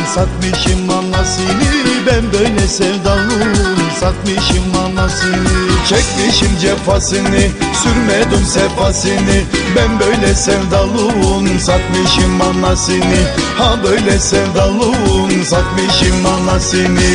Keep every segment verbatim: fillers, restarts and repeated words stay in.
satmışım anasını. Ben böyle sevdalım, satmışım anasını. Çekmişim cefasını, sürmedim sefasını. Ben böyle sevdalım, satmışım anasını. Ha böyle sevdalım, satmışım anasını.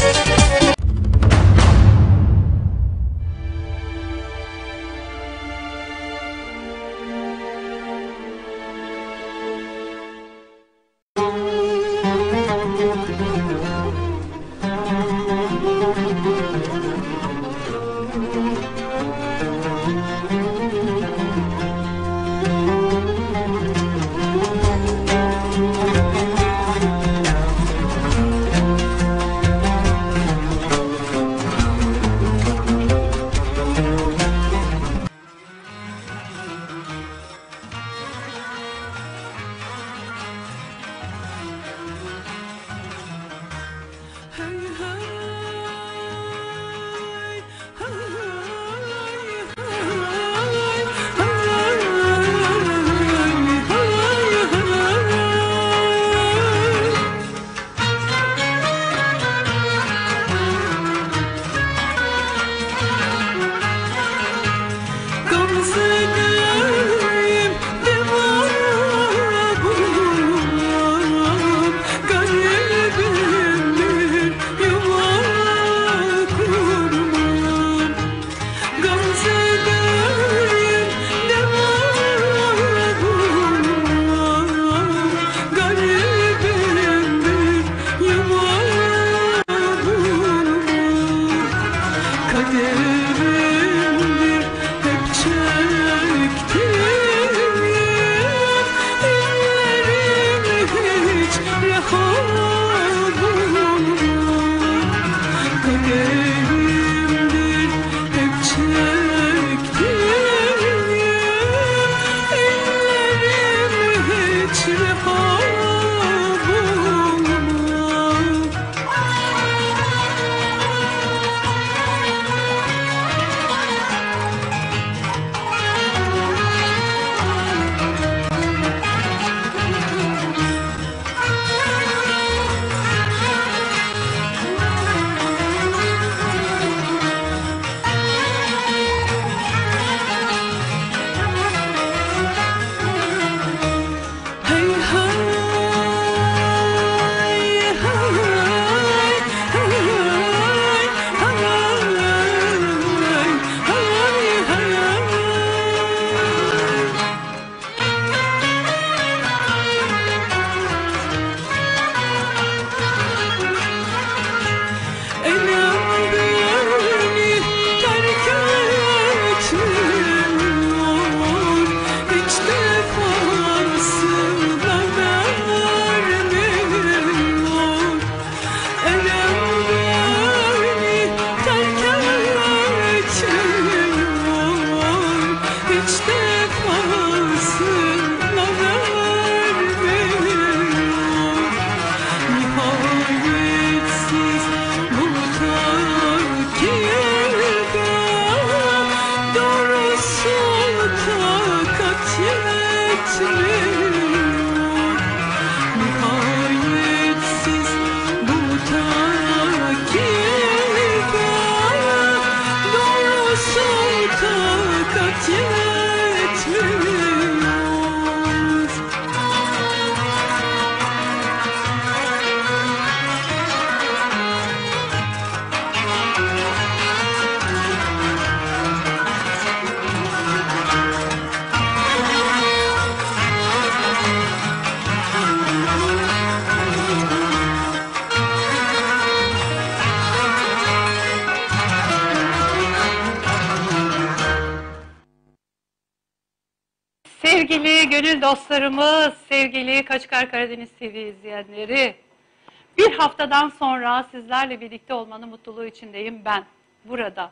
Sevgili gönül dostlarımız, sevgili Kaçkar Karadeniz T V izleyenleri, bir haftadan sonra sizlerle birlikte olmanın mutluluğu içindeyim ben, burada.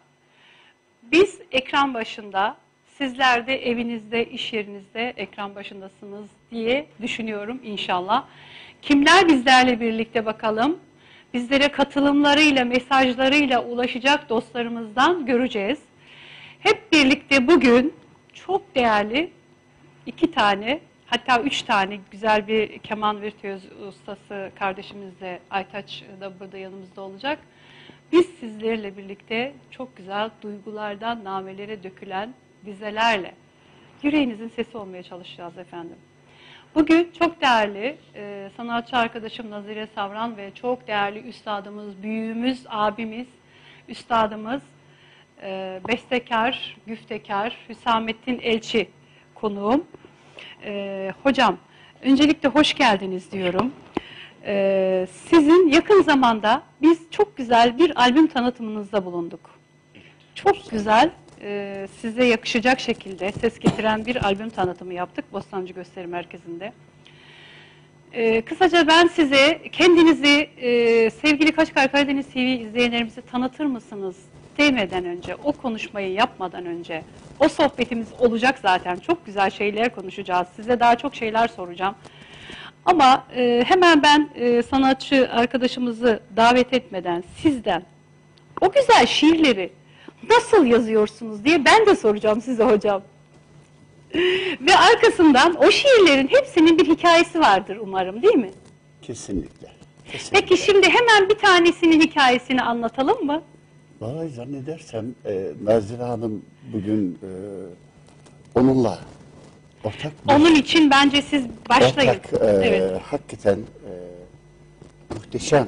Biz ekran başında, sizler de evinizde, iş yerinizde ekran başındasınız diye düşünüyorum inşallah. Kimler bizlerle birlikte bakalım? Bizlere katılımlarıyla, mesajlarıyla ulaşacak dostlarımızdan göreceğiz. Hep birlikte bugün çok değerli iki tane Hatta üç tane güzel bir keman virtüöz ustası kardeşimiz de, Aytaç da burada yanımızda olacak. Biz sizlerle birlikte çok güzel duygulardan namelere dökülen dizelerle yüreğinizin sesi olmaya çalışacağız efendim. Bugün çok değerli e, sanatçı arkadaşım Nazire Savran ve çok değerli üstadımız, büyüğümüz, abimiz, üstadımız, e, bestekar, güftekar Hüsamettin Elçi konuğum. E, hocam, öncelikle hoş geldiniz diyorum. E, sizin yakın zamanda biz çok güzel bir albüm tanıtımınızda bulunduk. Çok güzel, e, size yakışacak şekilde ses getiren bir albüm tanıtımı yaptık Bostancı Gösteri Merkezi'nde. E, kısaca ben size kendinizi e, sevgili Kaçkar Karadeniz T V izleyenlerimize tanıtır mısınız demeden önce, o konuşmayı yapmadan önce, o sohbetimiz olacak zaten. Çok güzel şeyler konuşacağız. Size daha çok şeyler soracağım. Ama e, hemen ben e, sanatçı arkadaşımızı davet etmeden sizden o güzel şiirleri nasıl yazıyorsunuz diye ben de soracağım size hocam. Ve arkasından o şiirlerin hepsinin bir hikayesi vardır umarım, değil mi? Kesinlikle. Kesinlikle. Peki şimdi hemen bir tanesinin hikayesini anlatalım mı? Vallahi zannedersem e, Nazire Hanım bugün e, onunla ortak bir, Onun için bence siz başlayın. ortak, e, Evet. hakikaten e, muhteşem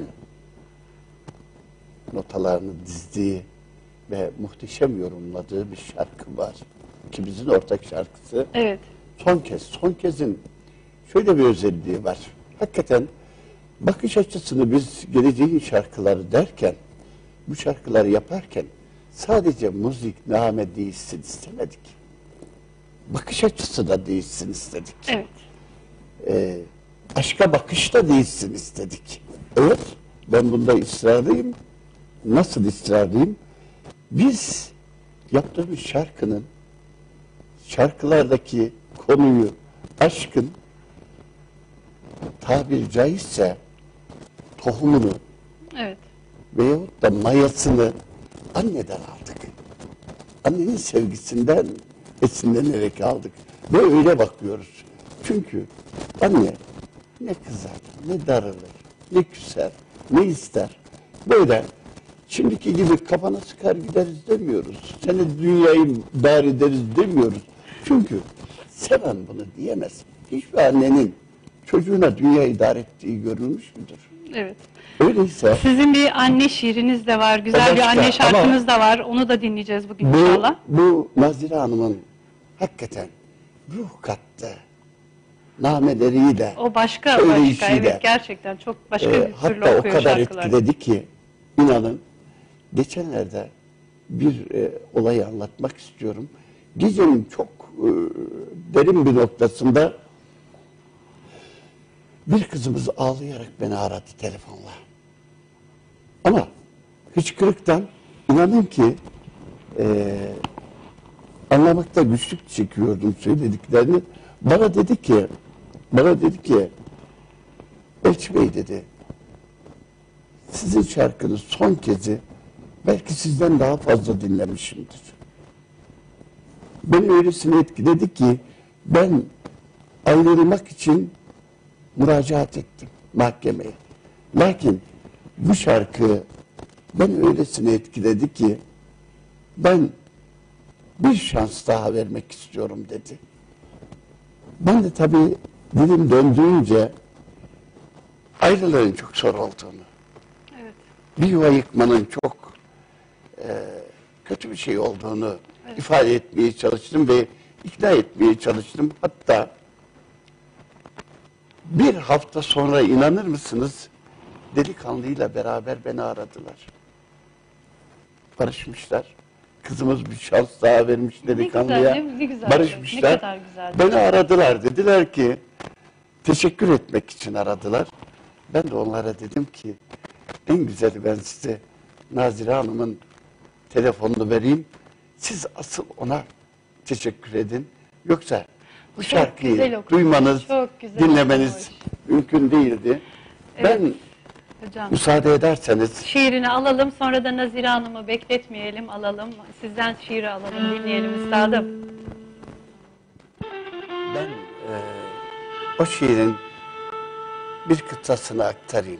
notalarını dizdiği ve muhteşem yorumladığı bir şarkı var. İkimizin ortak şarkısı. Evet. Son kez, son kezin şöyle bir özelliği var. Hakikaten bakış açısını biz geleceğin şarkıları derken, bu şarkıları yaparken sadece müzik, name değişsin istemedik. Bakış açısı da değişsin istedik. Evet. Ee, aşka bakış da değişsin istedik. Evet, ben bunda ısrarlıyım. Nasıl ısrarlıyım? Biz yaptığımız şarkının, şarkılardaki konuyu, aşkın tabiri caizse tohumunu Evet. veyahut da mayasını anneden aldık. Annenin sevgisinden esinlenerek aldık. Ve öyle bakıyoruz. Çünkü anne ne kızar, ne darılır, ne küser, ne ister. Böyle şimdiki gibi kafana sıkar gideriz demiyoruz. Seni dünyayı dar ederiz demiyoruz. Çünkü seven bunu diyemez. Hiçbir annenin çocuğuna dünyayı dar ettiği görülmüş müdür? Evet. Öyleyse Sizin bir anne şiiriniz de var. Güzel Evet, bir anne ama şarkınız da var. Onu da dinleyeceğiz bugün bu, inşallah. bu Nazire Hanım'ın hakikaten ruh kattı. Nameleriyle, O başka başka. söyleyişiyle, Evet, gerçekten çok başka e, bir türlü hatta o okuyor kadar şarkıları. etkiledi ki inanın geçenlerde bir e, olayı anlatmak istiyorum. Gecenin çok e, derin bir noktasında bir kızımız ağlayarak beni aradı telefonla. Ama hıçkırıktan inanın ki e, anlamakta güçlük çekiyordum söylediklerini. Bana dedi ki, bana dedi ki, Elçi Bey dedi, sizin şarkınız son kezi belki sizden daha fazla dinlemişimdir. Beni öylesine etkiledi ki ben ayrılmak için müracaat ettim mahkemeye. Lakin bu şarkı beni öylesine etkiledi ki ben bir şans daha vermek istiyorum dedi. Ben de tabii dilim döndüğünce ayrılığın çok zor olduğunu, Evet. bir yuva yıkmanın çok e, kötü bir şey olduğunu Evet. ifade etmeye çalıştım ve ikna etmeye çalıştım. Hatta bir hafta sonra inanır mısınız delikanlıyla beraber beni aradılar. Barışmışlar. Kızımız bir şans daha vermiş delikanlıya. güzel, ne- ne güzel. Barışmışlar. Ne kadar güzel. Beni aradılar. Dediler ki teşekkür etmek için aradılar. Ben de onlara dedim ki en güzeli ben size Nazire Hanım'ın telefonunu vereyim. Siz asıl ona teşekkür edin. Yoksa bu Çok güzel şarkıyı okumuş, duymanız, çok güzel dinlemeniz okumuş. mümkün değildi. Evet. Ben Hocam. müsaade ederseniz Şiirini alalım, sonra da Nazire Hanım'ı bekletmeyelim, alalım. Sizden şiiri alalım, dinleyelim üstadım. ben e, o şiirin bir kıtasını aktarayım.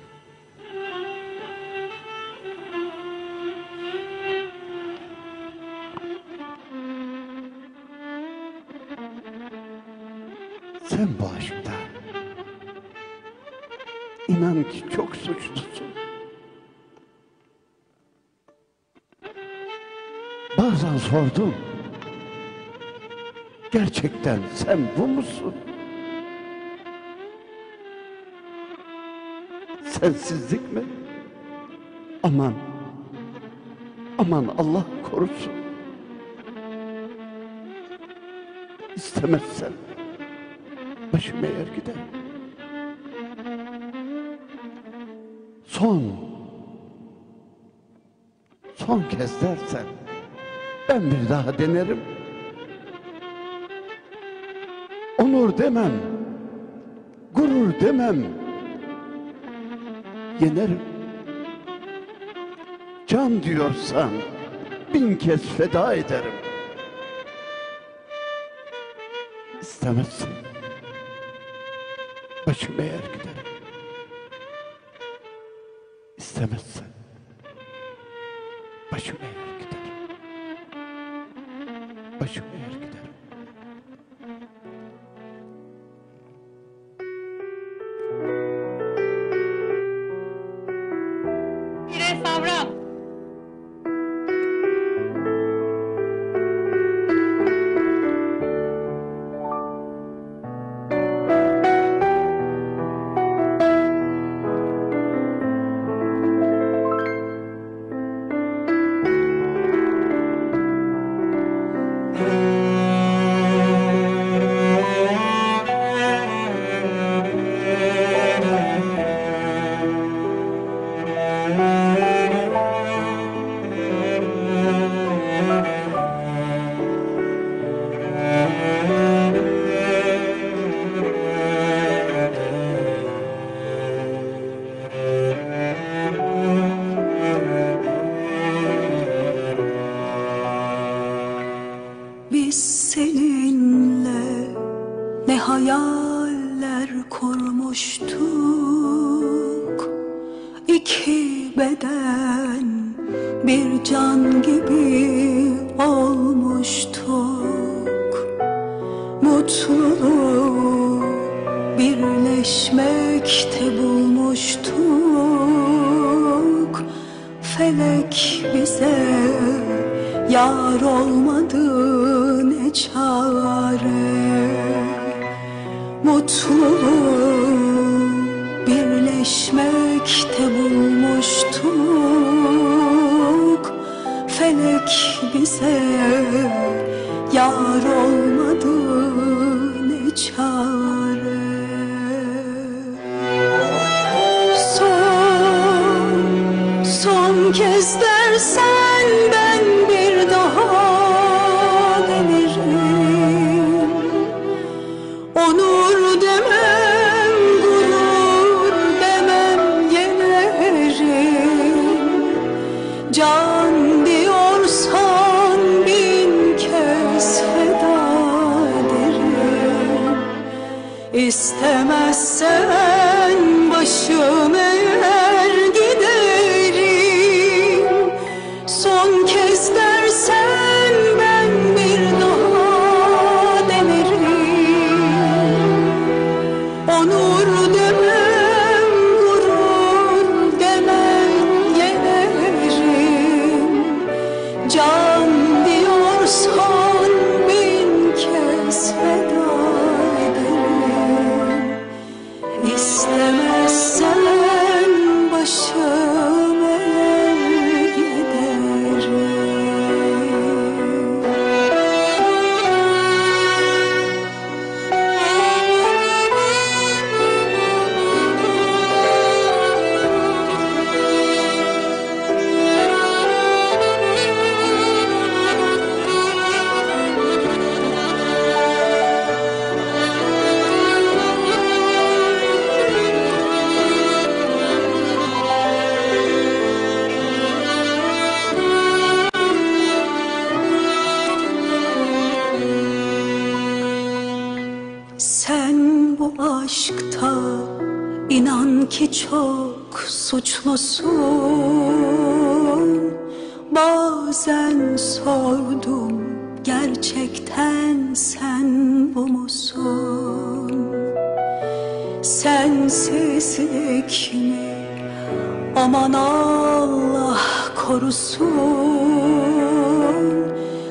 Sen bu aşkta inan ki çok suçlusun. Bazen sordum, gerçekten sen bu musun? Sensizlik mi? Aman, aman Allah korusun. İstemezsen başım eğer gider. Son, son kez dersen ben bir daha denerim. Onur demem, gurur demem, yenerim. Can diyorsan bin kez feda ederim. İstemezsin, başım eğer giderim. İstemezsen başım eğer giderim. Başım eğer giderim. Pire Savran. Biz seninle ne hayaller kurmuştuk, İki beden bir can gibi olmuştuk. Mutluluğu birleşmekte bulmuştuk. Felek bize yar olmadı ne çare. Mutluluğu birleşmekte bulmuştuk. Felek bize yar olmadı ne çare. Son, son kez dersen ben bir daha denerim. Onur demem, gurur demem, yenerim. Can diyorsan bin kez feda ederim. İstemezsen başım eğer giderim. Son kez dersen ben bir daha denerim. Onur demem, gurur demem, yenerim. Can diyorsan bin kez feda ederim. ki çok suçlusun. Bazen sordum, gerçekten sen bu musun? Sensizlik mi? Aman Allah korusun.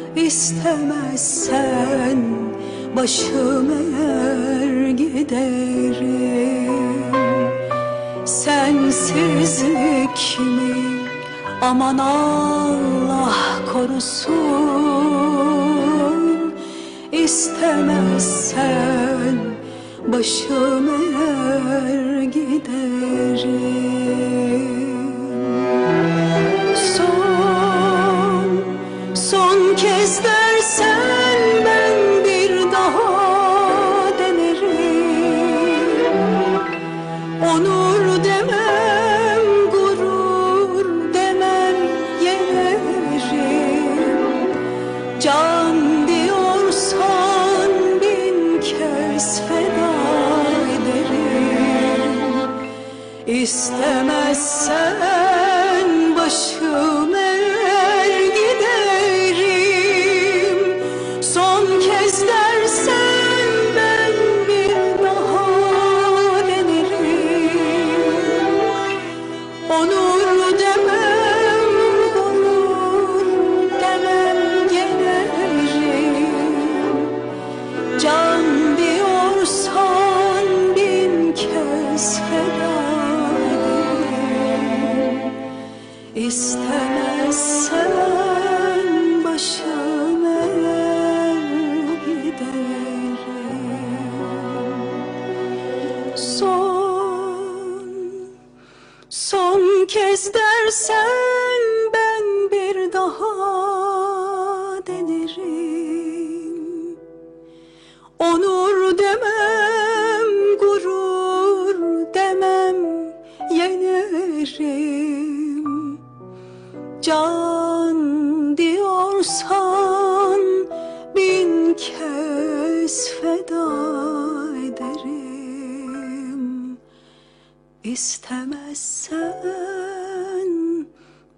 İstemezsen başım eğer giderim. Sensizlik mi? Aman Allah korusun. İstemezsen başım eğer giderim. Son, son kez dersen ben bir daha denerim. Onur demem, gurur demem, yenerim. Can diyorsan bin kez feda ederim. İstemezsen başım eğer giderim. Son kez dersen ben bir daha denerim. Onur demem, gurur demem, yenerim. Can diyorsan bin kez feda ederim. İstemezsen başım eğer giderim. Son, son kez dersen ben bir daha denerim. Onur demem, gurur demem, yenerim. Can diyorsan bin kez feda ederim. İstemezsen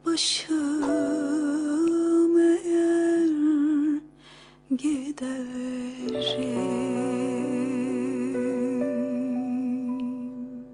başım eğer giderim.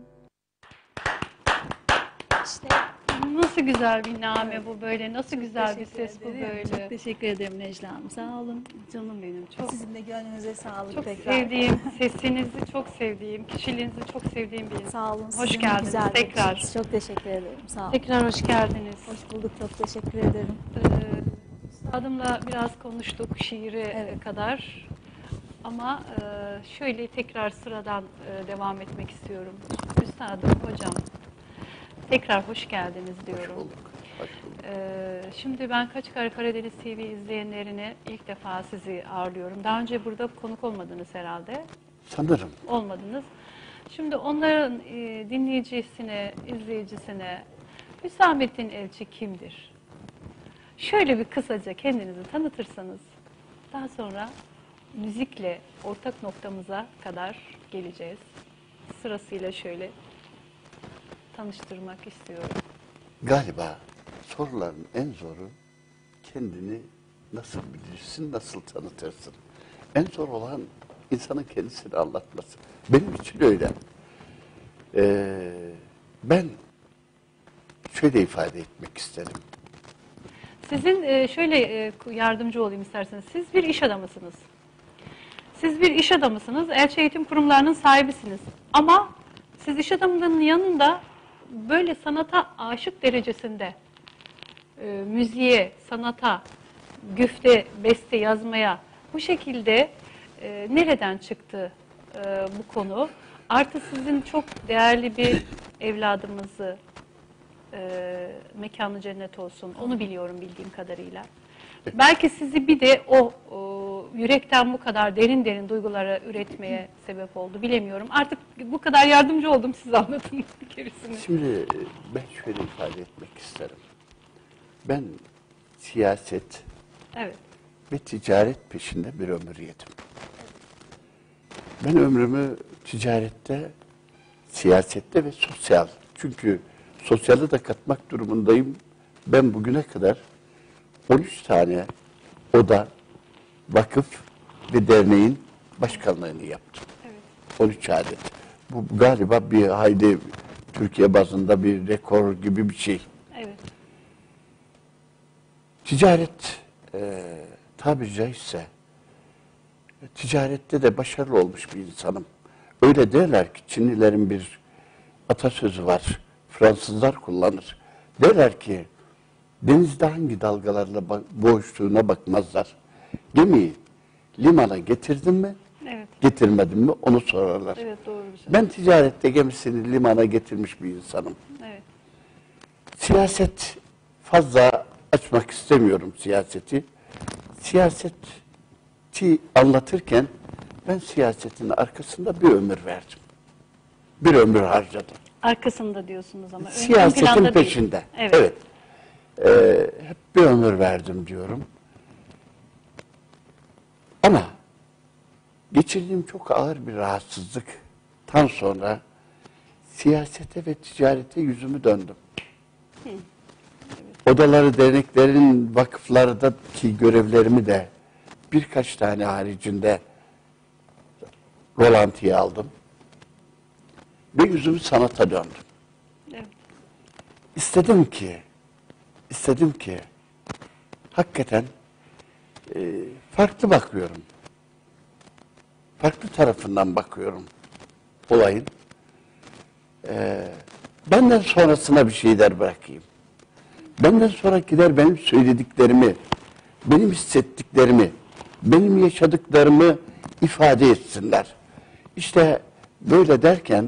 İşte Nasıl güzel bir name bu böyle, nasıl güzel bir teşekkür ses bu ederim. böyle. Çok teşekkür ederim Necla Hanım. Sağ olun. Canım benim, çok Sizin de gönlünüze sağlık çok tekrar. sevdiğim, sesinizi çok sevdiğim, kişiliğinizi çok sevdiğim bir insan. Sağ olun. Hoş Sizin de geldiniz güzel tekrar. bakışınız. Çok teşekkür ederim. Sağ olun. Tekrar hoş geldiniz. Hoş bulduk. Çok teşekkür ederim. Ee, Üstadımla biraz konuştuk şiire Evet. kadar. Ama e, şöyle tekrar sıradan e, devam etmek istiyorum. Üstadım, hocam, tekrar hoş geldiniz diyorum. Hoş bulduk. Hoş bulduk. Ee, şimdi ben Kaçkar Karadeniz T V izleyenlerine ilk defa sizi ağırlıyorum. Daha önce burada konuk olmadınız herhalde. Sanırım. Olmadınız. Şimdi onların e, dinleyicisine, izleyicisine Hüsamettin Elçi kimdir? Şöyle bir kısaca kendinizi tanıtırsanız daha sonra müzikle ortak noktamıza kadar geleceğiz. Sırasıyla şöyle tanıştırmak istiyorum. Galiba soruların en zoru kendini nasıl bilirsin, nasıl tanıtırsın. En zor olan insanın kendisini anlatması. Benim için öyle. Ee, ben şöyle ifade etmek isterim. Sizin e, şöyle e, yardımcı olayım isterseniz. Siz bir iş adamısınız. Siz bir iş adamısınız. Elçi eğitim kurumlarının sahibisiniz. Ama siz iş adamının yanında böyle sanata aşık derecesinde e, müziğe, sanata, güfte, beste yazmaya bu şekilde e, nereden çıktı e, bu konu? Artı sizin çok değerli bir evladımızı, e, mekanı cennet olsun, onu biliyorum bildiğim kadarıyla. Belki sizi bir de o, o yürekten bu kadar derin derin duygulara üretmeye sebep oldu, bilemiyorum. Artık bu kadar yardımcı oldum, siz anlatın gerisini. Şimdi ben şöyle ifade etmek isterim. Ben siyaset Evet. ve ticaret peşinde bir ömür yedim. Ben ömrümü ticarette Siyasette ve sosyal. Çünkü sosyali de katmak durumundayım. Ben bugüne kadar on üç tane oda, vakıf ve derneğin başkanlığını yaptım. Evet. on üç adet. Bu galiba bir hayli Türkiye bazında bir rekor gibi bir şey. Evet. Ticaret e, tabiri caizse ticarette de başarılı olmuş bir insanım. Öyle derler ki Çinlilerin bir atasözü var. Fransızlar kullanır. Derler ki denizde hangi dalgalarla boğuştuğuna bakmazlar. Gemiyi limana getirdin mi, Evet. getirmedin mi onu sorarlar. Evet, doğru bir şey. Ben ticarette gemisini limana getirmiş bir insanım. Evet. Siyaset fazla açmak istemiyorum siyaseti. Siyaseti anlatırken ben siyasetin arkasında bir ömür verdim. Bir ömür harcadım. Arkasında diyorsunuz ama. ön- ön Siyasetin planda değil. peşinde. Evet. Evet. Ee, hep bir ömür verdim diyorum. Ama geçirdiğim çok ağır bir rahatsızlıktan sonra siyasete ve ticarete yüzümü döndüm. Odaları, derneklerin, vakıflardaki görevlerimi de birkaç tane haricinde rolantiye aldım. Ve yüzümü sanata döndüm. Evet. İstedim ki, istedim ki hakikaten e, farklı bakıyorum. Farklı tarafından bakıyorum olayın. E, benden sonrasına bir şeyler bırakayım. Benden sonrakiler benim söylediklerimi, benim hissettiklerimi, benim yaşadıklarımı ifade etsinler. İşte böyle derken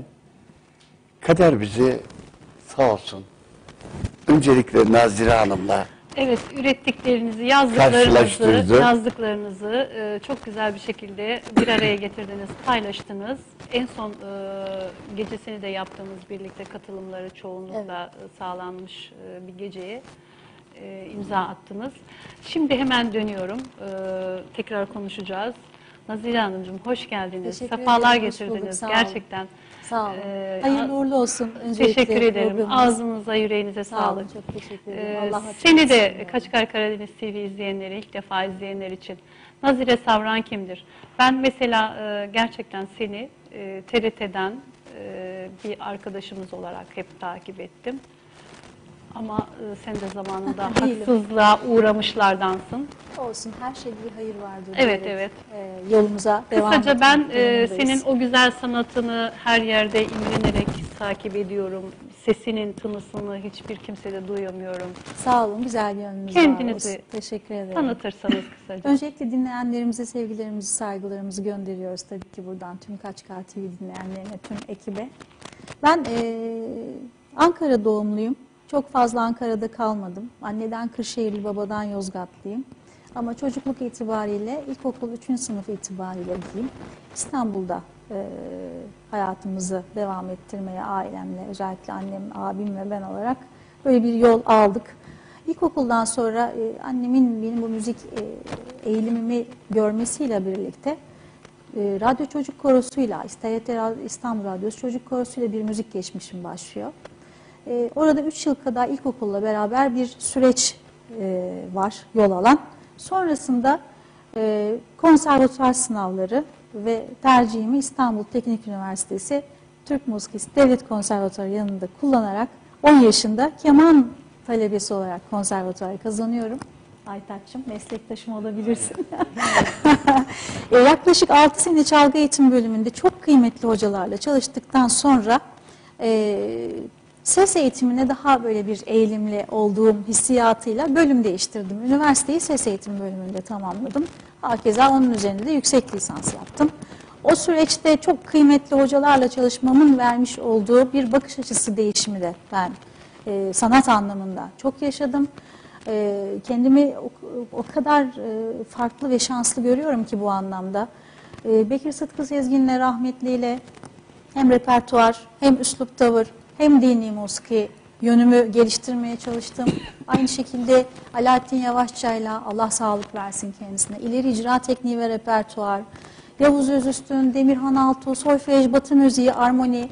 kader bizi sağ olsun öncelikle Nazire Hanım'la Evet, ürettiklerinizi, yazdıklarınızı, Karşılaştırdı. yazdıklarınızı e, çok güzel bir şekilde bir araya getirdiniz, paylaştınız. En son e, gecesini de yaptığımız birlikte katılımları çoğunlukla e, sağlanmış e, bir geceye e, imza attınız. Şimdi hemen dönüyorum, e, tekrar konuşacağız. Nazire Hanımcığım hoş geldiniz, Teşekkür sefalar ederim, hoş bulduk, getirdiniz sağ olun. gerçekten. Sağ olun. Ee, Hayırlı uğurlu olsun. Öncelikle Teşekkür ederim. programımız. Ağzınıza, yüreğinize Sağ olun, sağlık. çok teşekkür Ee, ederim. Allah seni de hatırlasın. Kaçkar Karadeniz T V izleyenleri, ilk defa izleyenler için Nazire Savran kimdir? Ben mesela e, gerçekten seni e, T R T'den e, bir arkadaşımız olarak hep takip ettim. Ama e, sen de zamanında Değilim. haksızlığa uğramışlardansın. Olsun, her şeyde bir hayır vardır. Evet, diyerek, evet. e, yolumuza devam Kısaca etmek ben e, durumundayız. senin o güzel sanatını her yerde imrenerek takip ediyorum. Sesinin tınısını hiçbir kimsede duyamıyorum. Sağ olun, güzel gönlünüz var Kendinizi olsun. Teşekkür ederim. Tanıtırsanız kısaca. Öncelikle dinleyenlerimize sevgilerimizi, saygılarımızı gönderiyoruz tabii ki buradan tüm Kaçkar T V dinleyenlerine, tüm ekibe. Ben e, Ankara doğumluyum. Çok fazla Ankara'da kalmadım. Anneden Kırşehirli, babadan Yozgatlıyım. Ama çocukluk itibariyle ilkokul üçüncü sınıf itibariyle diyeyim İstanbul'da e, hayatımızı devam ettirmeye ailemle, özellikle annem, abim ve ben olarak böyle bir yol aldık. İlkokuldan sonra e, annemin benim bu müzik e, eğilimimi görmesiyle birlikte e, Radyo Çocuk Korosu'yla, T R T İstanbul Radyosu Çocuk Korosu'yla bir müzik geçmişim başlıyor. E, orada üç yıl kadar ilkokulla beraber bir süreç e, var, yol alan. Sonrasında e, konservatuvar sınavları ve tercihimi İstanbul Teknik Üniversitesi Türk Müzik Devlet Konservatuvarı yanında kullanarak on yaşında keman talebesi olarak konservatuvarı kazanıyorum. Aytaç'cığım, meslektaşım olabilirsin. e, yaklaşık altı sene çalgı eğitim bölümünde çok kıymetli hocalarla çalıştıktan sonra e, ses eğitimine daha böyle bir eğilimli olduğum hissiyatıyla bölüm değiştirdim. Üniversiteyi ses eğitim bölümünde tamamladım. Hakeza onun üzerinde de yüksek lisans yaptım. O süreçte çok kıymetli hocalarla çalışmamın vermiş olduğu bir bakış açısı değişimi de ben e, sanat anlamında çok yaşadım. E, kendimi o, o kadar e, farklı ve şanslı görüyorum ki bu anlamda. E, Bekir Sıtkı Sezgin'le, rahmetliyle hem repertuar, hem üslup tavır, hem dini musiki yönümü geliştirmeye çalıştım. Aynı şekilde Alaaddin Yavaşça'yla, Allah sağlık versin kendisine, ileri icra tekniği ve repertuar, Yavuz Özüstün, Demirhan Altuğ, solfej, batı müziği, armoni,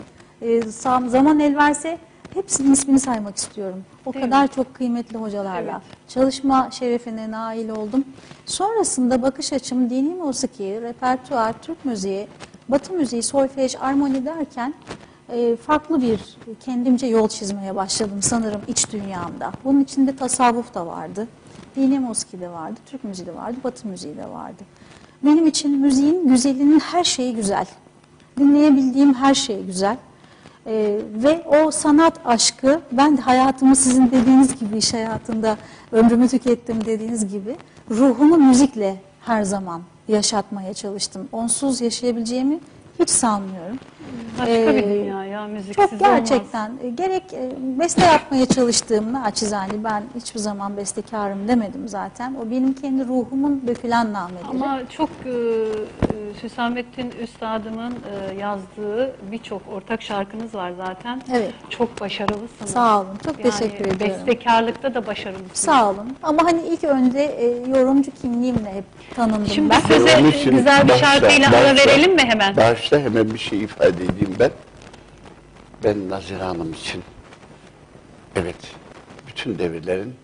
e, zaman el verse hepsinin ismini saymak istiyorum. O Değil kadar mi? çok kıymetli hocalarla Evet. çalışma şerefine nail oldum. Sonrasında bakış açım dini musiki, repertuar, Türk müziği, Batı müziği, solfej, armoni derken e, farklı bir kendimce yol çizmeye başladım sanırım iç dünyamda. Bunun içinde tasavvuf da vardı, dini musiki de vardı, Türk müziği de vardı, Batı müziği de vardı. Benim için müziğin güzelinin her şeyi güzel. Dinleyebildiğim her şey güzel. Ee, ve o sanat aşkı, ben de hayatımı sizin dediğiniz gibi iş hayatında ömrümü tükettim dediğiniz gibi ruhumu müzikle her zaman yaşatmaya çalıştım. Onsuz yaşayabileceğimi hiç sanmıyorum. Başka Ee, bir dünya ya, müziksiz Çok olmaz. gerçekten e, gerek e, beste yapmaya çalıştığımda açizane ben hiçbir zaman bestekarım demedim zaten. O benim kendi ruhumun dökülen nameleri. Ama çok e, e, Hüsamettin Üstadımın e, yazdığı birçok ortak şarkınız var zaten. Evet. Çok başarılısınız. Sağ olun, çok Yani teşekkür ediyorum. bestekarlıkta da başarılısınız. Sağ olun. Ama hani ilk önce e, yorumcu kimliğimle hep tanındım Şimdi ben. söze Onun için güzel bir başla, şarkıyla ara başla. verelim mi hemen? Başta hemen bir şey ifade edeyim ben. Ben Nazire Hanım için, evet, bütün devirlerin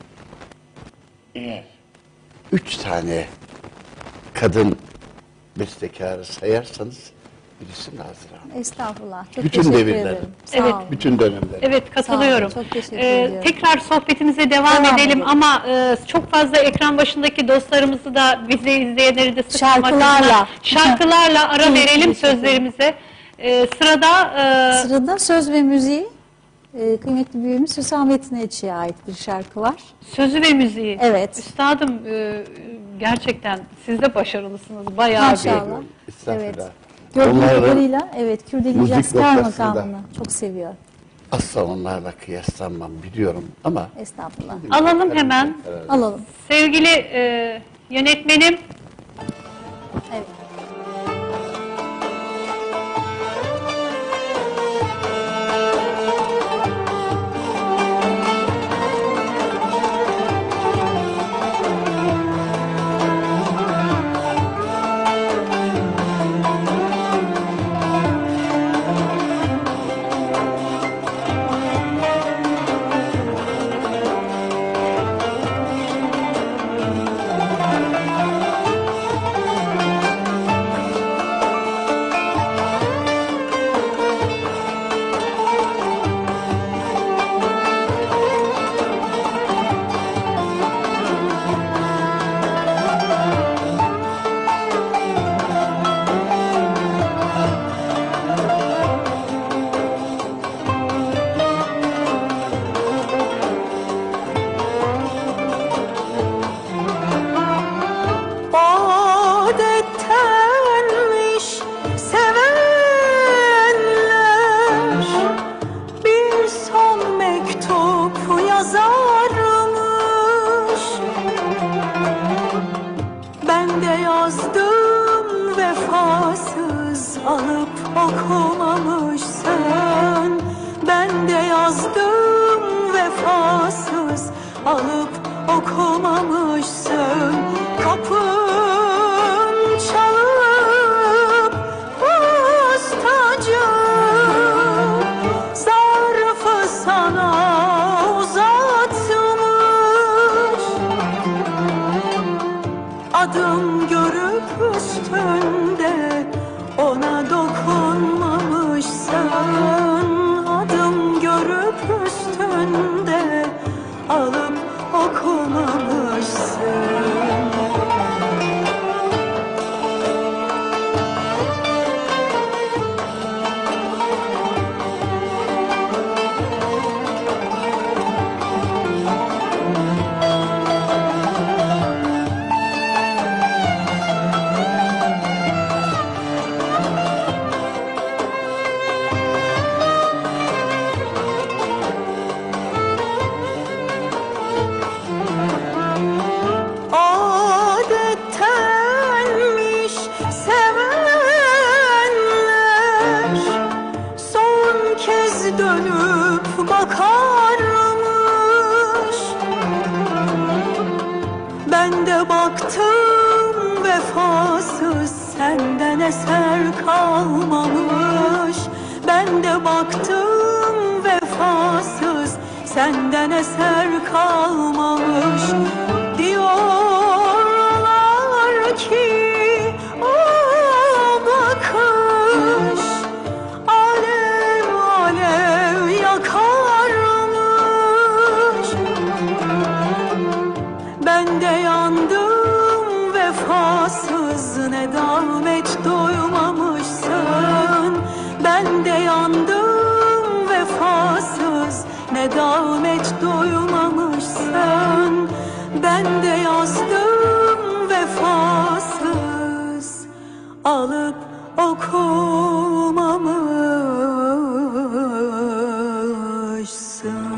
eğer üç tane kadın bestekarı sayarsanız birisi Nazire Hanım. Estağfurullah. Çok Bütün teşekkür devirler. ederim. Sağ Evet. olun. Bütün dönemler. Evet, katılıyorum. Sağ olun, çok teşekkür Ee, ediyorum. tekrar sohbetimize devam, Devam edelim edelim. ama e, çok fazla ekran başındaki dostlarımızı da bizi izleyenleri de sıkmamak Şarkılarla. adına şarkılarla ara Evet, verelim teşekkür ederim. sözlerimize. Ee, sırada e, Sırada söz ve müziği e, kıymetli büyüğümüz Hüsamettin Ekşi'ye ait bir şarkı var. sözü ve müziği. Evet. Üstadım e, gerçekten siz de başarılısınız. Bayağı Maşallah. bir. Estağfurullah. Evet. Gördüğüm Onların kadarıyla evet Kürdeli müzik Jazzkar noktasında. makamını çok seviyor. Asla onlarla kıyaslanmam biliyorum ama Estağfurullah. Alalım hemen. Alalım. Sevgili e, yönetmenim, Evet. Adettenmiş sevenler bir son mektup yazarmış. Ben de yazdım vefasız alıp okumamışsın. Ben de yazdım vefasız alıp okumamışsın. Kapın çalıp postacı zarfı sana uzatmış. Adım görüp üstünde ona dokunmamışsın. Adım görüp üstünde alıp okumamışsın. Adettenmiş sevenler son kez dönüp bakarmış. Ben de baktım vefasız senden eser kalmamış. Ben Ben de baktım vefasız, senden eser kalmamış. Diyorlar ki o bakış alev alev yakarmış. Ben de yandım vefasız, nedamet duymamışsın. Ben de yandım vefasız, nedamet duymamışsın. Ben de yazdım vefasız, alıp okumamışsın.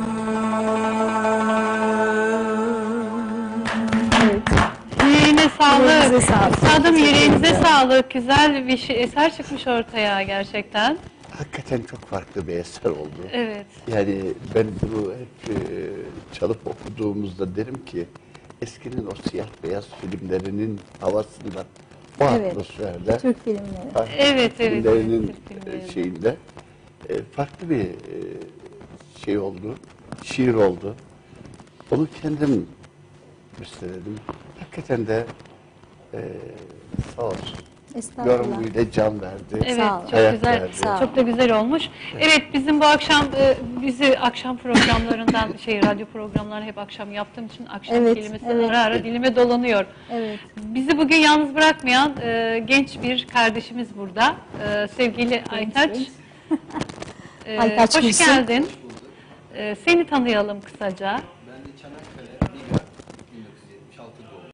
Yüreğine sağlık. Yüreğinize sağlık. Üstadım yüreğinize sağlık. Güzel bir şey, eser çıkmış ortaya gerçekten. Hakikaten çok farklı bir eser oldu. Evet. Yani ben bunu hep e, çalıp okuduğumuzda derim ki eskinin o siyah beyaz filmlerinin havasında, o Evet. atmosferde, Türk filmleri. farklı Evet, evet, filmlerinin Türk filmleri. e, şeyinde e, farklı bir e, şey oldu, şiir oldu. Onu kendim müsteledim. Hakikaten de e, sağ olsun. Estağfurullah. Yorumuyla can verdi. Evet, Sağ ol. çok Hayat güzel, verdi. Sağ ol. çok da güzel olmuş. Evet, bizim bu akşam e, bizi akşam programlarından, şey radyo programlarını hep akşam yaptığım için akşam Evet, kelimesi evet. ara ara dilime dolanıyor. Evet. Bizi bugün yalnız bırakmayan e, genç bir kardeşimiz burada, E, sevgili Aytaç. E, Aytaç hoş Gülsün. geldin. E, seni tanıyalım kısaca. Ben de Çanakkale, Riga, bin dokuz yüz yetmiş altı doğumluyum.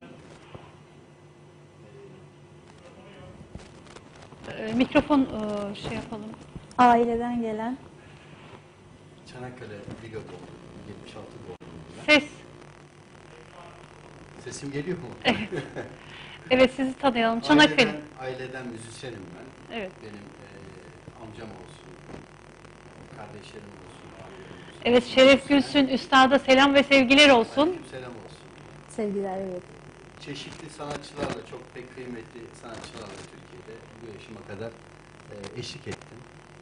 E, mikrofon e, şey yapalım. Aileden gelen. Çanakkale, Riga doğumluyum. yetmiş altı doğumluyum ben. Ses. Sesim geliyor mu? Evet, sizi tanıyalım. Çanakkale. Aileden, aileden müzisyenim ben. Evet. Benim e, amcam olsun, kardeşlerim olsun, abilerim olsun. Evet, Şeref Gülsün Üstad'a selam ve sevgiler olsun. Selam olsun. Sevgiler, evet. Çeşitli sanatçılarla, çok pek kıymetli sanatçılarla Türkiye'de bu yaşıma kadar e, eşlik ettim.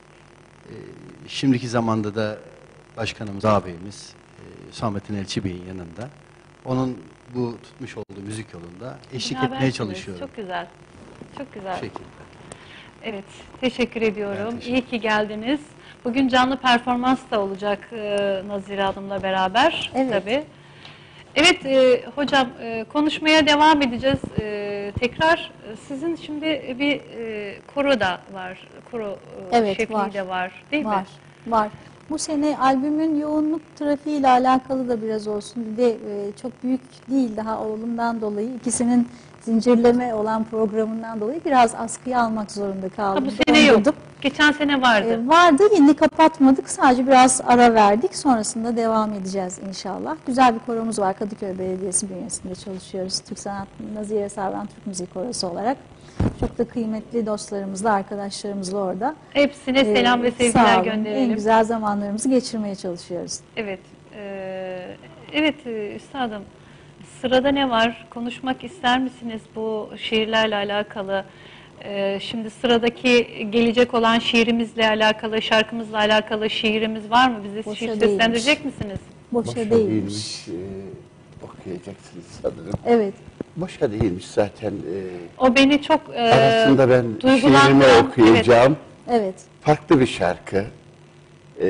E, şimdiki zamanda da başkanımız, ağabeyimiz e, Samettin Elçi Bey'in yanında. Onun bu tutmuş olduğu müzik yolunda eşlik etmeye Berabersiniz. çalışıyorum. Çok güzel. Çok güzel. Bu şekilde. Evet, teşekkür ediyorum. Ben teşekkür İyi ki geldiniz. Bugün canlı performans da olacak e, Nazire Hanım'la beraber. Evet. Tabii. Evet e, hocam, e, konuşmaya devam edeceğiz. E, tekrar e, sizin şimdi bir e, koro da var. Koro e, Evet, şefliği var. de var değil Var. mi? Var. Bu sene albümün yoğunluk trafiği ile alakalı da biraz olsun. Bir de e, çok büyük değil daha oğlumdan dolayı, ikisinin zincirleme olan programından dolayı biraz askıya almak zorunda kaldım. Ha, bu sene yok. Dondurdum. Geçen sene vardı. E, vardı, yeni kapatmadık. Sadece biraz ara verdik. Sonrasında devam edeceğiz inşallah. Güzel bir koromuz var. Kadıköy Belediyesi bünyesinde çalışıyoruz. Türk Sanat Nazire Sarvan Türk Müziği Korosu olarak. Çok da kıymetli dostlarımızla, arkadaşlarımızla orada. Hepsine selam Ee, ve sağ sevgiler olun. gönderelim. En güzel zamanlarımızı geçirmeye çalışıyoruz. Evet. e, evet e, üstadım. Sırada ne var? Konuşmak ister misiniz bu şiirlerle alakalı? E, şimdi sıradaki gelecek olan şiirimizle alakalı, şarkımızla alakalı şiirimiz var mı? Bize Boşa şiir değilmiş. seslendirecek misiniz? Boşa, Boşa değilmiş. değilmiş. e, okuyacaksınız sanırım. Evet. Boşa değilmiş zaten. e, O beni çok e, arasında ben şiirimi duygulandıran- okuyacağım. Evet. Farklı bir şarkı. E,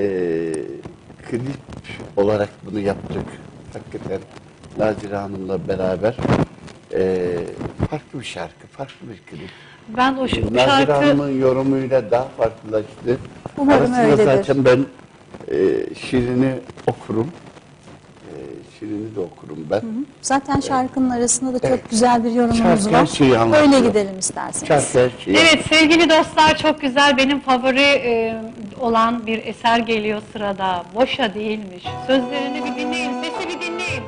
klip olarak bunu yaptık. Hakikaten Nazire Hanım'la beraber. E, farklı bir şarkı, farklı bir klip. Ben o ş- Nazire şarkı Hanım'ın yorumuyla daha farklılaştı. Umarım Arasında öyledir. zaten ben e, şiirini okurum. E, şiirini de okurum ben. Zaten şarkının arasında da çok Evet. güzel bir yorumunuz Şarkı her var. şeyi anlatıyor. Öyle gidelim isterseniz. Şarkı her şeyi. Evet sevgili dostlar, çok güzel, benim favori e, olan bir eser geliyor sırada. Boşa değilmiş. Sözlerini bir dinleyin, sesi bir dinleyin.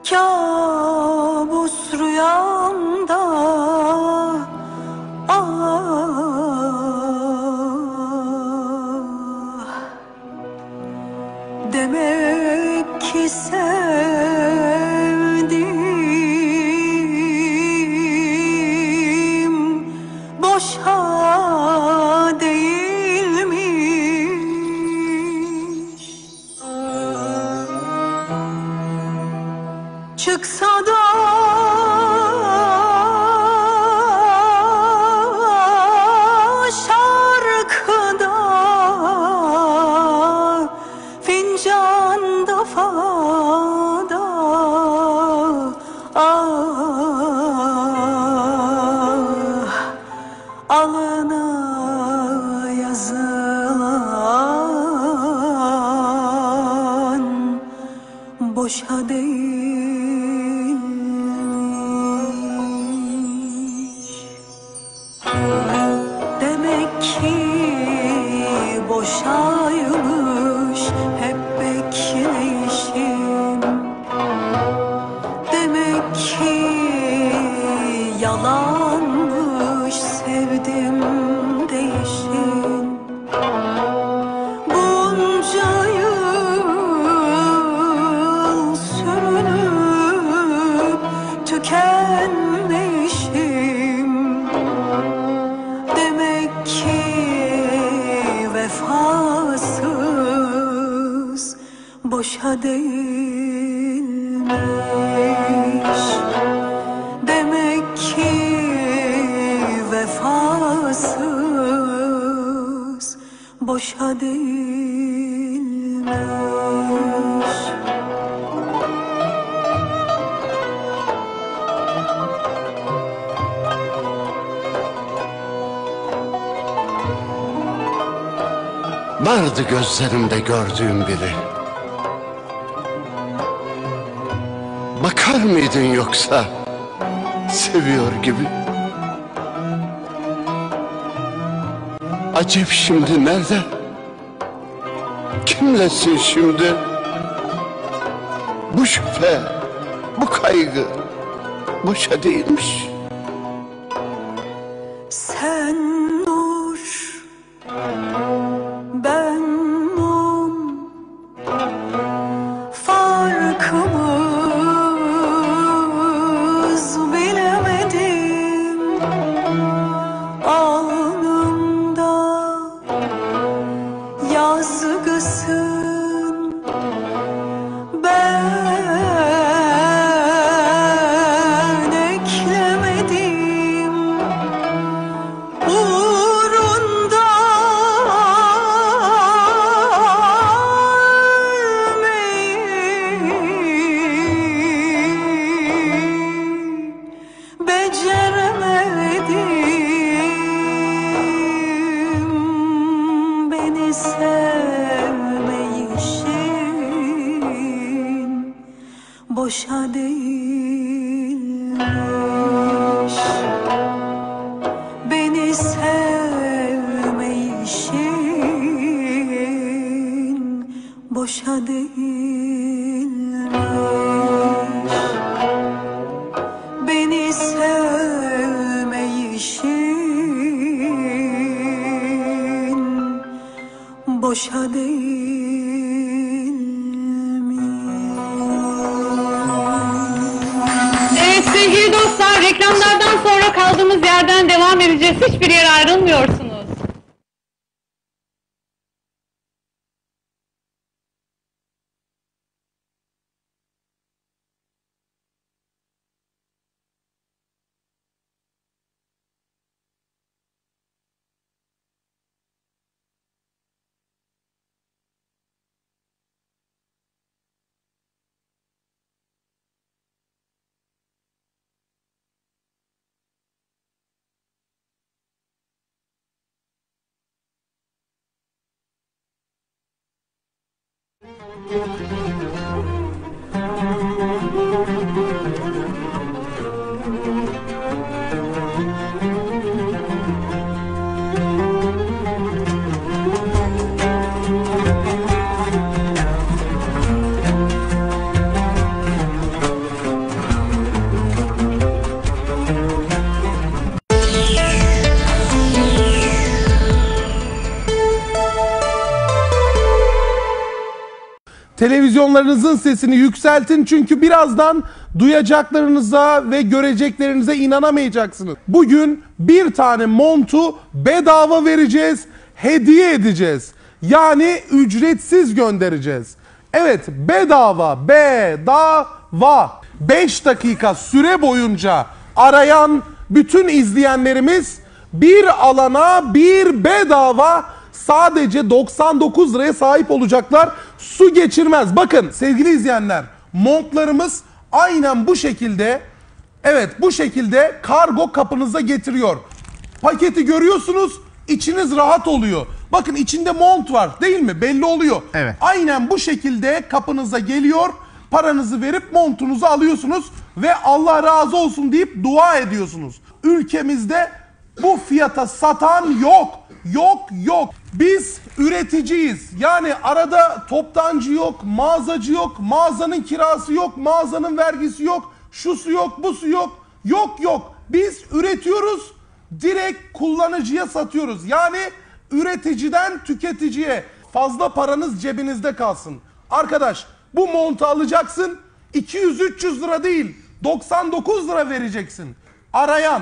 kabus rüyamda ah, demek ki sevdim boşa değilmiş. Çıksa da şarkıda, fincanda, fada ah, alına yazılan boşa değilmiş. Demek ki boşaymış hep bekleyişim. Demek ki yalanmış sevdim değişim. Bunca yıl sürünüp tükenmişim. Demek ki vefasız boşa değilmiş. Demek ki vefasız boşa değilmiş. Vardı gözlerimde gördüğüm biri. Bakar mıydın yoksa seviyor gibi? Acep şimdi nerede? Kimlesin şimdi? Bu şüphe, bu kaygı boşa değilmiş. Sen nur, ben mum, farkımız bilemedim. Alnımda yazgısın, ben eklemedim. Uğrunda ölmeyi beceremedim. Beni sevmeyişin boşa değilmiş. Beni sevmeyişin boşa değilmiş. Beni sevmeyişin boşa değilmiş. Evet sevgili dostlar, reklamlardan sonra kaldığımız yerden devam edeceğiz. Hiçbir yere ayrılmıyorsunuz. televizyonlarınızın sesini yükseltin çünkü birazdan duyacaklarınıza ve göreceklerinize inanamayacaksınız. Bugün bir tane montu bedava vereceğiz, hediye edeceğiz. Yani ücretsiz göndereceğiz. Evet, bedava, bedava. beş dakika süre boyunca arayan bütün izleyenlerimiz bir alana bir bedava sadece doksan dokuz liraya sahip olacaklar. Su geçirmez. Bakın sevgili izleyenler, montlarımız aynen bu şekilde, evet bu şekilde kargo kapınıza getiriyor. Paketi görüyorsunuz, içiniz rahat oluyor. Bakın içinde mont var değil mi? Belli oluyor. Evet. Aynen bu şekilde kapınıza geliyor. Paranızı verip montunuzu alıyorsunuz ve Allah razı olsun deyip dua ediyorsunuz. Ülkemizde bu fiyata satan yok. Yok yok. Biz üreticiyiz. Yani arada toptancı yok, mağazacı yok, mağazanın kirası yok, mağazanın vergisi yok, şusu yok, busu yok. Yok yok. Biz üretiyoruz, direkt kullanıcıya satıyoruz. Yani üreticiden tüketiciye. Fazla paranız cebinizde kalsın. Arkadaş, bu montu alacaksın, iki yüz üç yüz lira değil, doksan dokuz lira vereceksin. Arayan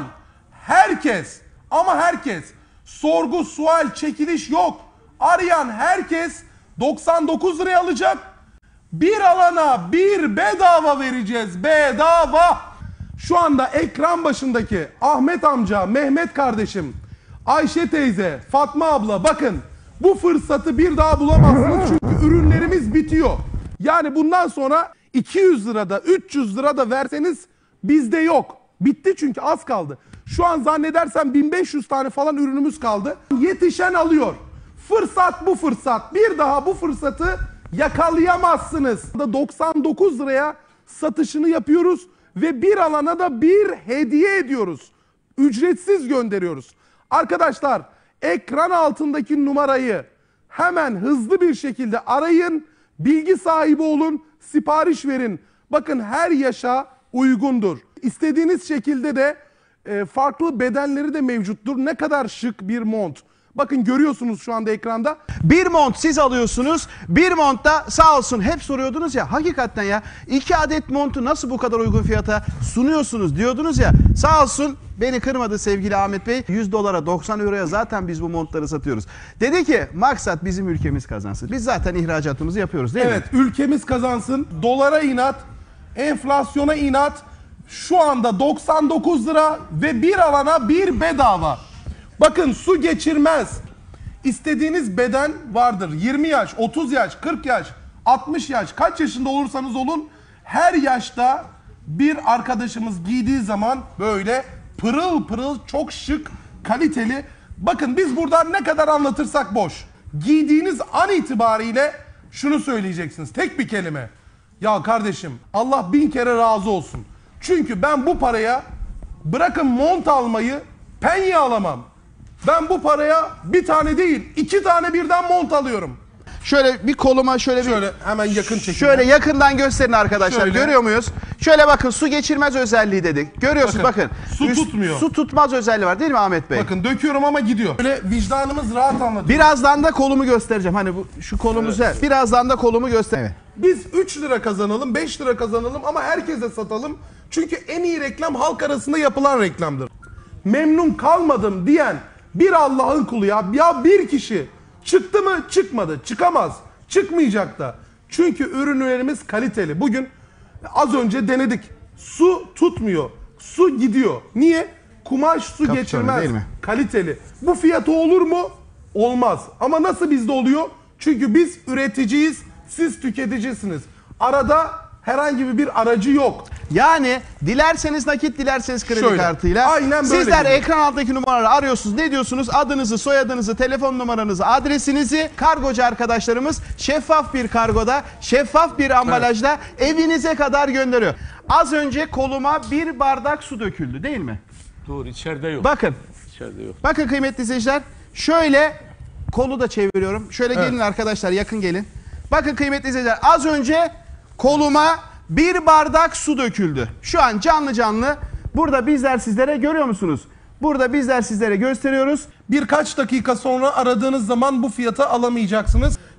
herkes, ama herkes, sorgu, sual, çekiliş yok. Arayan herkes doksan dokuz liraya alacak. Bir alana bir bedava vereceğiz. Bedava. Şu anda ekran başındaki Ahmet amca, Mehmet kardeşim, Ayşe teyze, Fatma abla, bakın bu fırsatı bir daha bulamazsınız çünkü ürünlerimiz bitiyor. Yani bundan sonra iki yüz lirada, üç yüz lirada verseniz bizde yok. Bitti çünkü az kaldı. Şu an zannedersem bin beş yüz tane falan ürünümüz kaldı. Yetişen alıyor. Fırsat bu fırsat. Bir daha bu fırsatı yakalayamazsınız. doksan dokuz liraya satışını yapıyoruz ve bir alana da bir hediye ediyoruz. Ücretsiz gönderiyoruz. Arkadaşlar, ekran altındaki numarayı hemen hızlı bir şekilde arayın. Bilgi sahibi olun, sipariş verin. Bakın her yaşa uygundur. İstediğiniz şekilde de e, farklı bedenleri de mevcuttur. Ne kadar şık bir mont. Bakın görüyorsunuz şu anda ekranda. Bir mont siz alıyorsunuz. Bir mont da sağ olsun hep soruyordunuz ya. Hakikaten ya iki adet montu nasıl bu kadar uygun fiyata sunuyorsunuz diyordunuz ya. Sağ olsun beni kırmadı sevgili Ahmet Bey. yüz dolara doksan euroya zaten biz bu montları satıyoruz. Dedi ki maksat bizim ülkemiz kazansın. Biz zaten ihracatımızı yapıyoruz değil evet, mi? Evet, ülkemiz kazansın. Dolara inat, enflasyona inat. Şu anda doksan dokuz lira ve bir alana bir bedava. Bakın su geçirmez. İstediğiniz beden vardır. yirmi yaş, otuz yaş, kırk yaş, altmış yaş, kaç yaşında olursanız olun her yaşta bir arkadaşımız giydiği zaman böyle pırıl pırıl, çok şık, kaliteli. Bakın biz buradan ne kadar anlatırsak boş. Giydiğiniz an itibariyle şunu söyleyeceksiniz. Tek bir kelime. Ya kardeşim, Allah bin kere razı olsun. Çünkü ben bu paraya bırakın mont almayı, penye alamam. Ben bu paraya bir tane değil, iki tane birden mont alıyorum. Şöyle bir koluma şöyle, Şöyle bir hemen yakın çekin. Şöyle yakından gösterin arkadaşlar. Şöyle. Görüyor muyuz? Şöyle bakın, su geçirmez özelliği dedik. Görüyorsunuz bakın. Bakın, su Üst- tutmuyor. Su tutmaz özelliği var değil mi Ahmet Bey? Bakın döküyorum ama gidiyor. Böyle vicdanımız rahat anlatıyor. Birazdan da kolumu göstereceğim. Hani bu şu kolumuzu. Evet. Birazdan da kolumu göster. Evet. Biz üç lira kazanalım, beş lira kazanalım ama herkese satalım. Çünkü en iyi reklam halk arasında yapılan reklamdır. Memnun kalmadım diyen bir Allah'ın kulu ya. Ya bir kişi çıktı mı? Çıkmadı. Çıkamaz. Çıkmayacak da. Çünkü ürünlerimiz kaliteli. Bugün az önce denedik. Su tutmuyor. Su gidiyor. Niye? Kumaş su Kapçalı, geçirmez. değil mi? Kaliteli. Bu fiyatı olur mu? Olmaz. Ama nasıl bizde oluyor? Çünkü biz üreticiyiz. Siz tüketicisiniz. Arada herhangi bir aracı yok. Yani dilerseniz nakit, dilerseniz kredi Şöyle, kartıyla. aynen böyle Sizler gidiyor. ekran altındaki numaraları arıyorsunuz. Ne diyorsunuz? Adınızı, soyadınızı, telefon numaranızı, adresinizi. Kargocu arkadaşlarımız şeffaf bir kargoda, şeffaf bir ambalajda evinize kadar gönderiyor. Az önce koluma bir bardak su döküldü değil mi? Doğru, içeride yok. Bakın. İçeride yok. Bakın kıymetli izleyiciler. Şöyle kolu da çeviriyorum. Şöyle gelin arkadaşlar, yakın gelin. Bakın kıymetli izleyiciler, az önce koluma bir bardak su döküldü. Şu an canlı canlı burada bizler sizlere, görüyor musunuz? Burada bizler sizlere gösteriyoruz. Birkaç dakika sonra aradığınız zaman bu fiyata alamayacaksınız.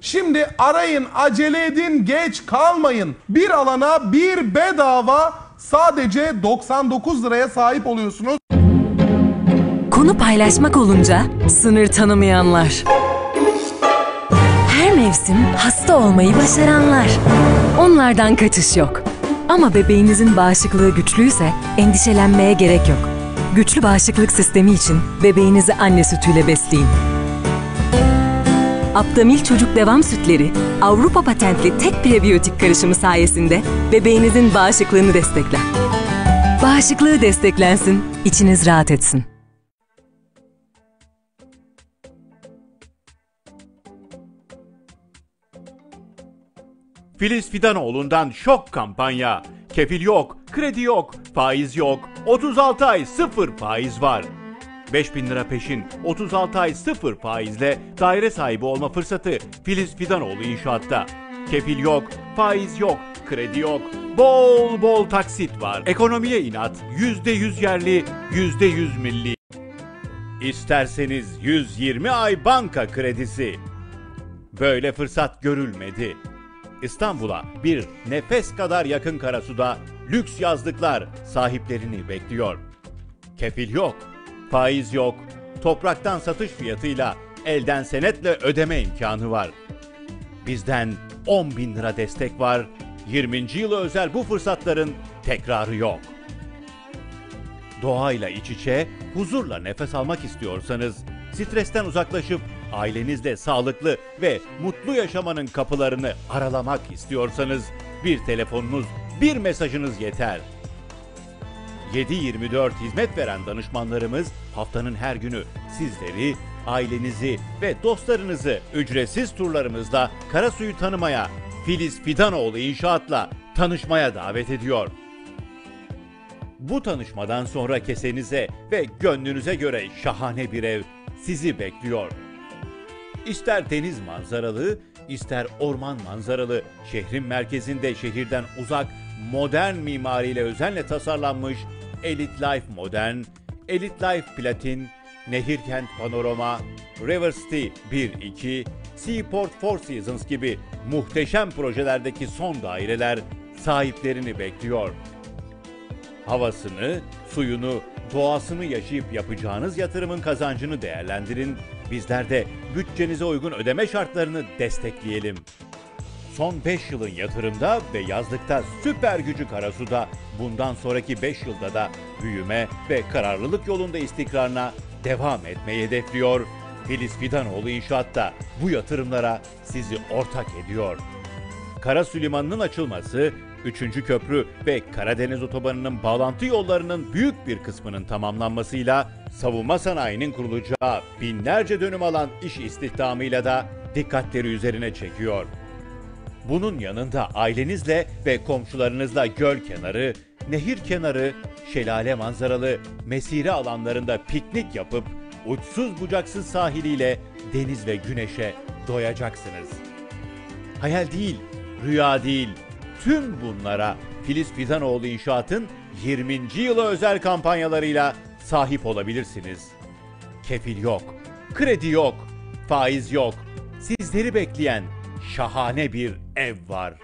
Şimdi arayın, acele edin, geç kalmayın. Bir alana bir bedava sadece doksan dokuz liraya sahip oluyorsunuz. Konu paylaşmak olunca sınır tanımayanlar. Her mevsim hasta olmayı başaranlar. Onlardan kaçış yok. Ama bebeğinizin bağışıklığı güçlüyse endişelenmeye gerek yok. Güçlü bağışıklık sistemi için bebeğinizi anne sütüyle besleyin. Aptamil Çocuk Devam Sütleri, Avrupa patentli tek prebiyotik karışımı sayesinde bebeğinizin bağışıklığını destekler. Bağışıklığı desteklensin, içiniz rahat etsin. Filiz Fidanoğlu'ndan şok kampanya. Kefil yok, kredi yok, faiz yok, otuz altı ay sıfır faiz var. beş bin lira peşin, otuz altı ay sıfır faizle daire sahibi olma fırsatı Filiz Fidanoğlu İnşaat'ta. Kefil yok, faiz yok, kredi yok, bol bol taksit var. Ekonomiye inat, yüzde yüz yerli, yüzde yüz milli. İsterseniz yüz yirmi ay banka kredisi. Böyle fırsat görülmedi. İstanbul'a bir nefes kadar yakın Karasu'da lüks yazlıklar sahiplerini bekliyor. Kefil yok, faiz yok, topraktan satış fiyatıyla elden senetle ödeme imkanı var. Bizden on bin lira destek var, yirminci yılı özel bu fırsatların tekrarı yok. Doğayla iç içe, huzurla nefes almak istiyorsanız, stresten uzaklaşıp ailenizle sağlıklı ve mutlu yaşamanın kapılarını aralamak istiyorsanız bir telefonunuz, bir mesajınız yeter. yedi yirmi dört hizmet veren danışmanlarımız haftanın her günü sizleri, ailenizi ve dostlarınızı ücretsiz turlarımızda Karasu'yu tanımaya, Filiz Fidanoğlu İnşaat'la tanışmaya davet ediyor. Bu tanışmadan sonra kesenize ve gönlünüze göre şahane bir ev sizi bekliyor. İster deniz manzaralı, ister orman manzaralı, şehrin merkezinde şehirden uzak, modern mimariyle özenle tasarlanmış Elite Life Modern, Elite Life Platin, Nehirkent Panorama, River City bir iki, Seaport Four Seasons gibi muhteşem projelerdeki son daireler sahiplerini bekliyor. Havasını, suyunu, doğasını yaşayıp yapacağınız yatırımın kazancını değerlendirin. Bizler de bütçenize uygun ödeme şartlarını destekleyelim. Son beş yılın yatırımda ve yazlıkta süper gücü Karasu'da, bundan sonraki beş yılda da büyüme ve kararlılık yolunda istikrarına devam etmeyi hedefliyor. Filiz Fidanoğlu İnşaat'ta bu yatırımlara sizi ortak ediyor. Karasu Limanı'nın açılması, üçüncü köprü ve Karadeniz Otobanı'nın bağlantı yollarının büyük bir kısmının tamamlanmasıyla savunma sanayinin kurulacağı binlerce dönüm alan iş istihdamıyla da dikkatleri üzerine çekiyor. Bunun yanında ailenizle ve komşularınızla göl kenarı, nehir kenarı, şelale manzaralı, mesire alanlarında piknik yapıp uçsuz bucaksız sahiliyle deniz ve güneşe doyacaksınız. Hayal değil, rüya değil, tüm bunlara Filiz Fidanoğlu İnşaat'ın yirminci yılı özel kampanyalarıyla sahip olabilirsiniz. Kefil yok, kredi yok, faiz yok. Sizleri bekleyen şahane bir ev var.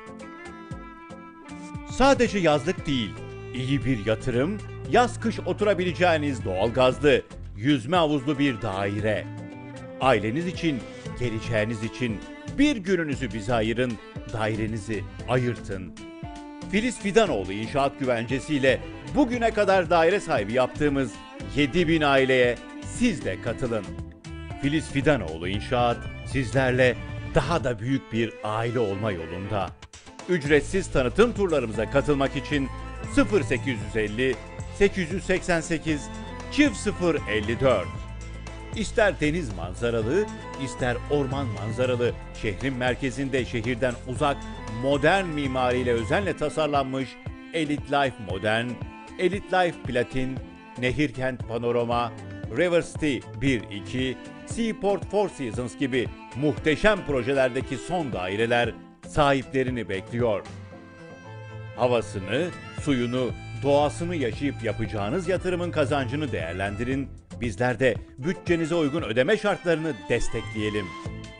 Sadece yazlık değil, iyi bir yatırım, yaz kış oturabileceğiniz doğalgazlı, yüzme havuzlu bir daire. Aileniz için, geleceğiniz için bir gününüzü bize ayırın, dairenizi ayırtın. Filiz Fidanoğlu İnşaat güvencesiyle bugüne kadar daire sahibi yaptığımız yedi bin aileye siz de katılın. Filiz Fidanoğlu İnşaat sizlerle daha da büyük bir aile olma yolunda. Ücretsiz tanıtım turlarımıza katılmak için sıfır sekiz yüz elli sekiz yüz seksen sekiz çift sıfır elli dört. İster deniz manzaralı, ister orman manzaralı, şehrin merkezinde şehirden uzak, modern mimariyle özenle tasarlanmış Elite Life Modern, Elite Life Platin, Nehirkent Panorama, River City bir iki, Seaport Four Seasons gibi muhteşem projelerdeki son daireler sahiplerini bekliyor. Havasını, suyunu, doğasını yaşayıp yapacağınız yatırımın kazancını değerlendirin. Bizler de bütçenize uygun ödeme şartlarını destekleyelim.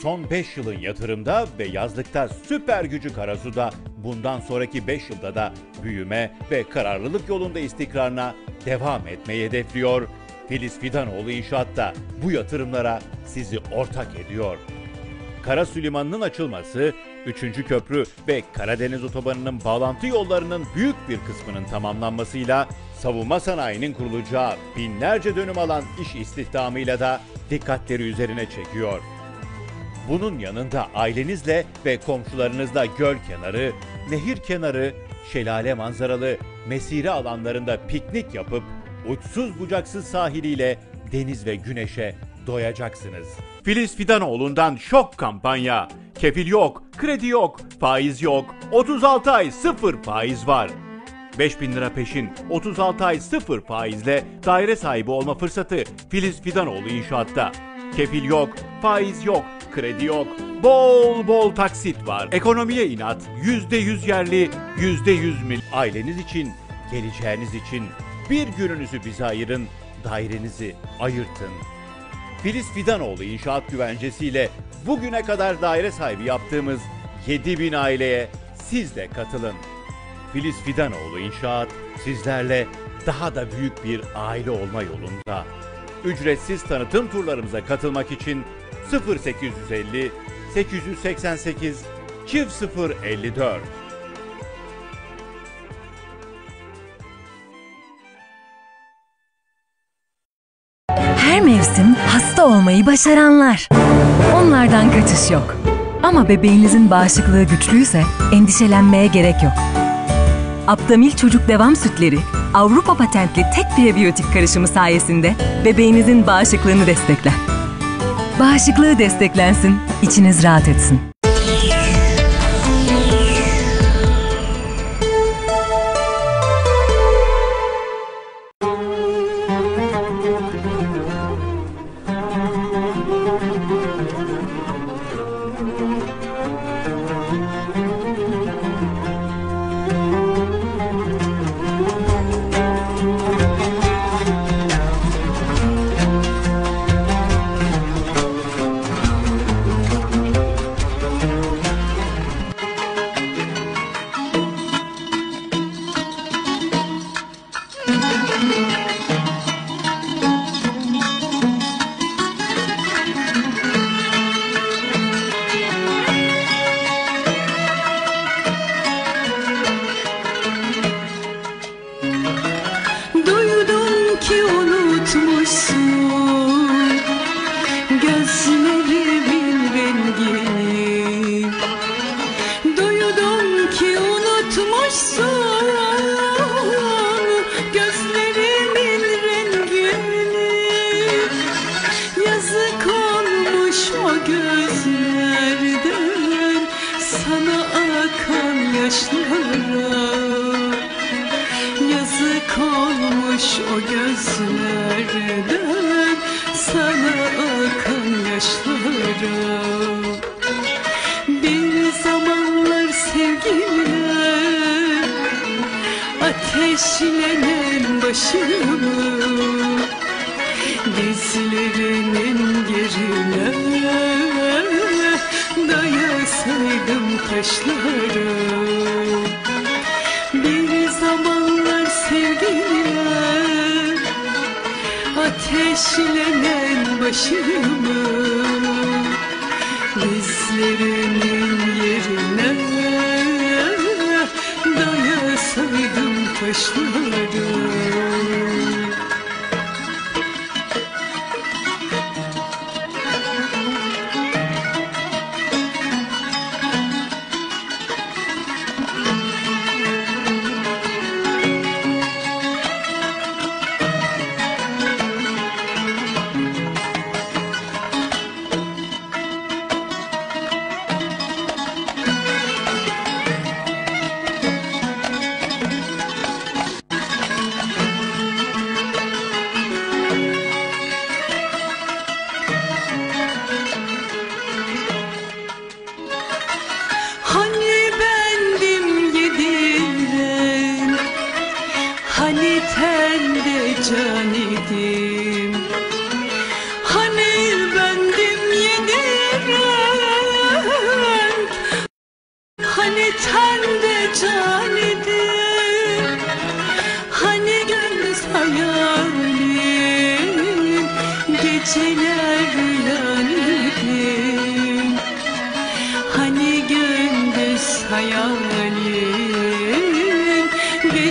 Son beş yılın yatırımda ve yazlıkta süper gücü Karasu'da bundan sonraki beş yılda da büyüme ve kararlılık yolunda istikrarına devam etmeyi hedefliyor. Filiz Fidanoğlu İnşaat'ta bu yatırımlara sizi ortak ediyor. Karasu Limanı'nın açılması, üçüncü köprü ve Karadeniz Otobanı'nın bağlantı yollarının büyük bir kısmının tamamlanmasıyla savunma sanayinin kurulacağı binlerce dönüm alan iş istihdamıyla da dikkatleri üzerine çekiyor. Bunun yanında ailenizle ve komşularınızla göl kenarı, nehir kenarı, şelale manzaralı mesire alanlarında piknik yapıp uçsuz bucaksız sahiliyle deniz ve güneşe doyacaksınız. Filiz Fidanoğlu'ndan şok kampanya. Kefil yok, kredi yok, faiz yok, otuz altı ay sıfır faiz var. beş bin lira peşin, otuz altı ay sıfır faizle daire sahibi olma fırsatı Filiz Fidanoğlu İnşaat'ta. Kefil yok, faiz yok, kredi yok, bol bol taksit var. Ekonomiye inat, yüzde yüz yerli, yüzde yüz mil. Aileniz için, geleceğiniz için bir gününüzü bize ayırın, dairenizi ayırtın. Filiz Fidanoğlu İnşaat güvencesiyle bugüne kadar daire sahibi yaptığımız yedi bin aileye siz de katılın. Filiz Fidanoğlu İnşaat sizlerle daha da büyük bir aile olma yolunda. Ücretsiz tanıtım turlarımıza katılmak için sıfır sekiz yüz elli sekiz yüz seksen sekiz çift sıfır elli dört. Her mevsim hasta olmayı başaranlar. Onlardan kaçış yok. Ama bebeğinizin bağışıklığı güçlüyse endişelenmeye gerek yok. Aptamil Çocuk Devam Sütleri, Avrupa patentli tek prebiyotik karışımı sayesinde bebeğinizin bağışıklığını destekler. Bağışıklığı desteklensin, içiniz rahat etsin. Ateşlenen başımı dizlerinin gerine dayasaydım taşları. Bir zamanlar sevgiler ateşlenen başımı dizlerinin yerine dayasaydım taşları.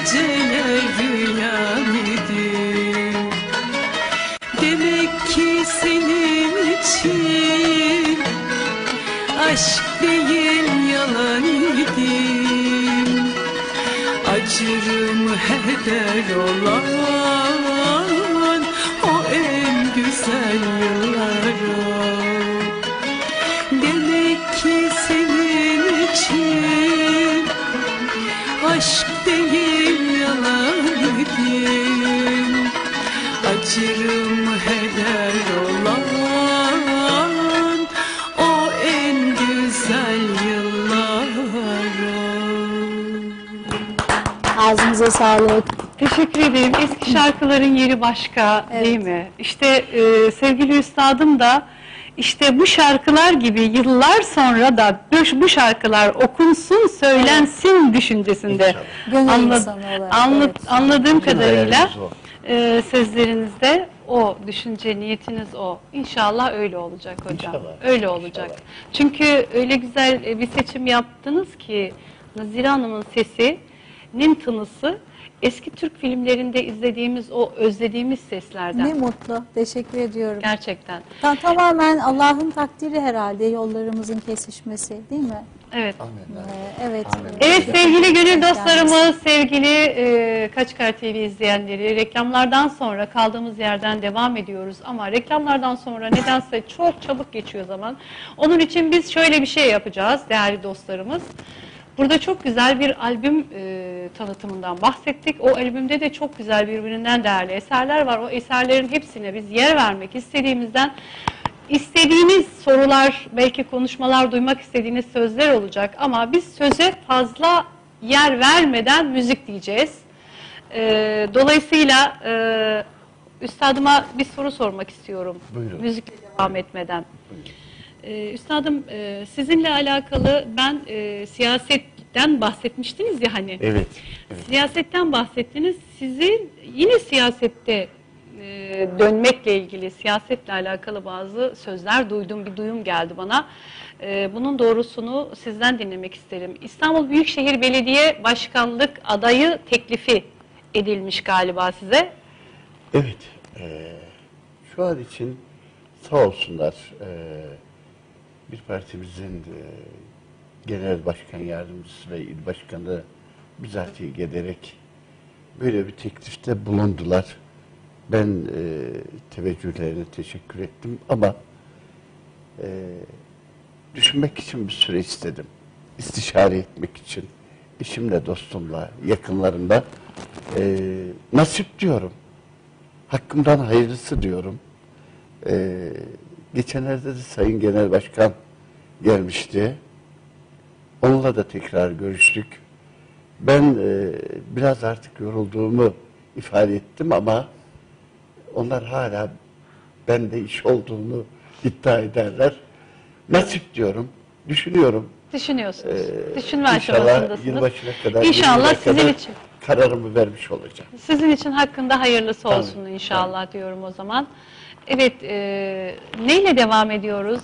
geceler rüya idim. Demek ki senin için aşk değil yalan idim. Acırım heder olan o en güzel yıllarım. Demek ki senin için aşk değil yalan idim. Acırım heder olan o en güzel yıllarım. Ağzınıza sağlık. Teşekkür ederim. Eski şarkıların yeri başka, Evet. değil mi? İşte e, sevgili üstadım da işte bu şarkılar gibi yıllar sonra da bu, bu şarkılar okunsun, söylensin düşüncesinde. Gönül Anla- insanı olarak, anla- evet. Anladığım kadarıyla hayalimiz o. e, sözlerinizde o düşünce, niyetiniz o. İnşallah öyle olacak hocam. İnşallah, Öyle olacak. inşallah. Çünkü öyle güzel e, bir seçim yaptınız ki Nazire Hanım'ın sesinin tınısı eski Türk filmlerinde izlediğimiz o özlediğimiz seslerden. Ne mutlu. Teşekkür ediyorum. Gerçekten. Ta- tamamen Allah'ın takdiri herhalde yollarımızın kesişmesi, değil mi? Evet. Ee, evet. Evet sevgili gönül Yani. dostlarımız, sevgili e, Kaçkar T V izleyenleri, reklamlardan sonra kaldığımız yerden devam ediyoruz. Ama reklamlardan sonra nedense çok çabuk geçiyor zaman. Onun için biz şöyle bir şey yapacağız değerli dostlarımız. Burada çok güzel bir albüm e, tanıtımından bahsettik. O albümde de çok güzel birbirinden değerli eserler var. O eserlerin hepsine biz yer vermek istediğimizden istediğiniz sorular, belki konuşmalar, duymak istediğiniz sözler olacak. Ama biz söze fazla yer vermeden müzik diyeceğiz. E, dolayısıyla e, üstadıma bir soru sormak istiyorum. Buyurun. Müzikle devam etmeden. Ee, üstadım e, sizinle alakalı ben e, siyasetten bahsetmiştiniz ya hani. Evet. evet. Siyasetten bahsettiniz. Sizin yine siyasette e, dönmekle ilgili, siyasetle alakalı bazı sözler duydum, bir duyum geldi bana. E, bunun doğrusunu sizden dinlemek isterim. İstanbul Büyükşehir Belediye Başkanlık adayı teklifi edilmiş galiba size. Evet. E, şu an için sağ olsunlar e, bir partimizin e, genel başkan yardımcısı ve il başkanı bizatihi gelerek böyle bir teklifte bulundular. Ben e, teveccühlerine teşekkür ettim ama e, düşünmek için bir süre istedim. İstişare etmek için. Eşimle, dostumla, yakınlarımla e, nasip diyorum. Hakkımdan hayırlısı diyorum. E, geçenlerde de Sayın Genel Başkan gelmişti. Onunla da tekrar görüştük. Ben e, biraz artık yorulduğumu ifade ettim ama onlar hala bende iş olduğunu iddia ederler. Nasip diyorum, düşünüyorum. Düşünüyorsunuz. Ee, Düşünme İnşallah aşamasındasınız. yılbaşına kadar, İnşallah yirmiye sizin kadar için. kararımı vermiş olacağım. Sizin için hakkında hayırlısı Tabii, olsun inşallah diyorum o zaman. Evet, e, neyle devam ediyoruz?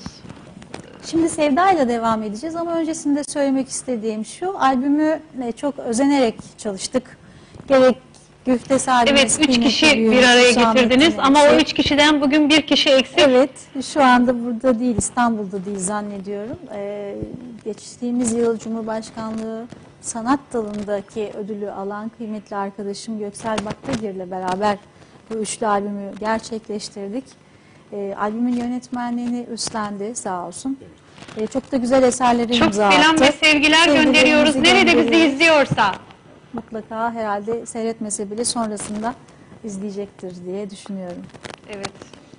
Şimdi Sevda ile devam edeceğiz ama öncesinde söylemek istediğim şu, albümü e, çok özenerek çalıştık. Gerek güfte sahibimiz, Evet, üç kıymetli kişi büyüğümüz bir araya Hüsamettin getirdiniz ama o Eksik. üç kişiden bugün bir kişi eksik. Evet, şu anda burada değil, İstanbul'da değil zannediyorum. Ee, geçtiğimiz yıl Cumhurbaşkanlığı sanat dalındaki ödülü alan kıymetli arkadaşım Göksel Baktagir'le beraber bu üçlü albümü gerçekleştirdik. Ee, albümün yönetmenliğini üstlendi sağ olsun. Ee, çok da güzel eserleri Çok imza selam attı. ve sevgiler Sevgilerimizi gönderiyoruz. Nerede bizi gönderiyoruz. izliyorsa. Mutlaka herhalde seyretmese bile sonrasında izleyecektir diye düşünüyorum. Evet.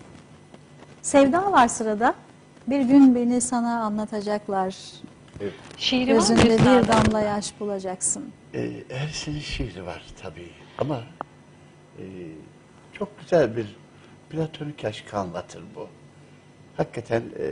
Sevda var sırada. Bir gün beni sana anlatacaklar. Şiiri var mı Gözünde üstadım? bir damla yaş bulacaksın. Ee, Ersin'in şiiri var tabii ama e, çok güzel bir platonik aşkı anlatır bu. Hakikaten e,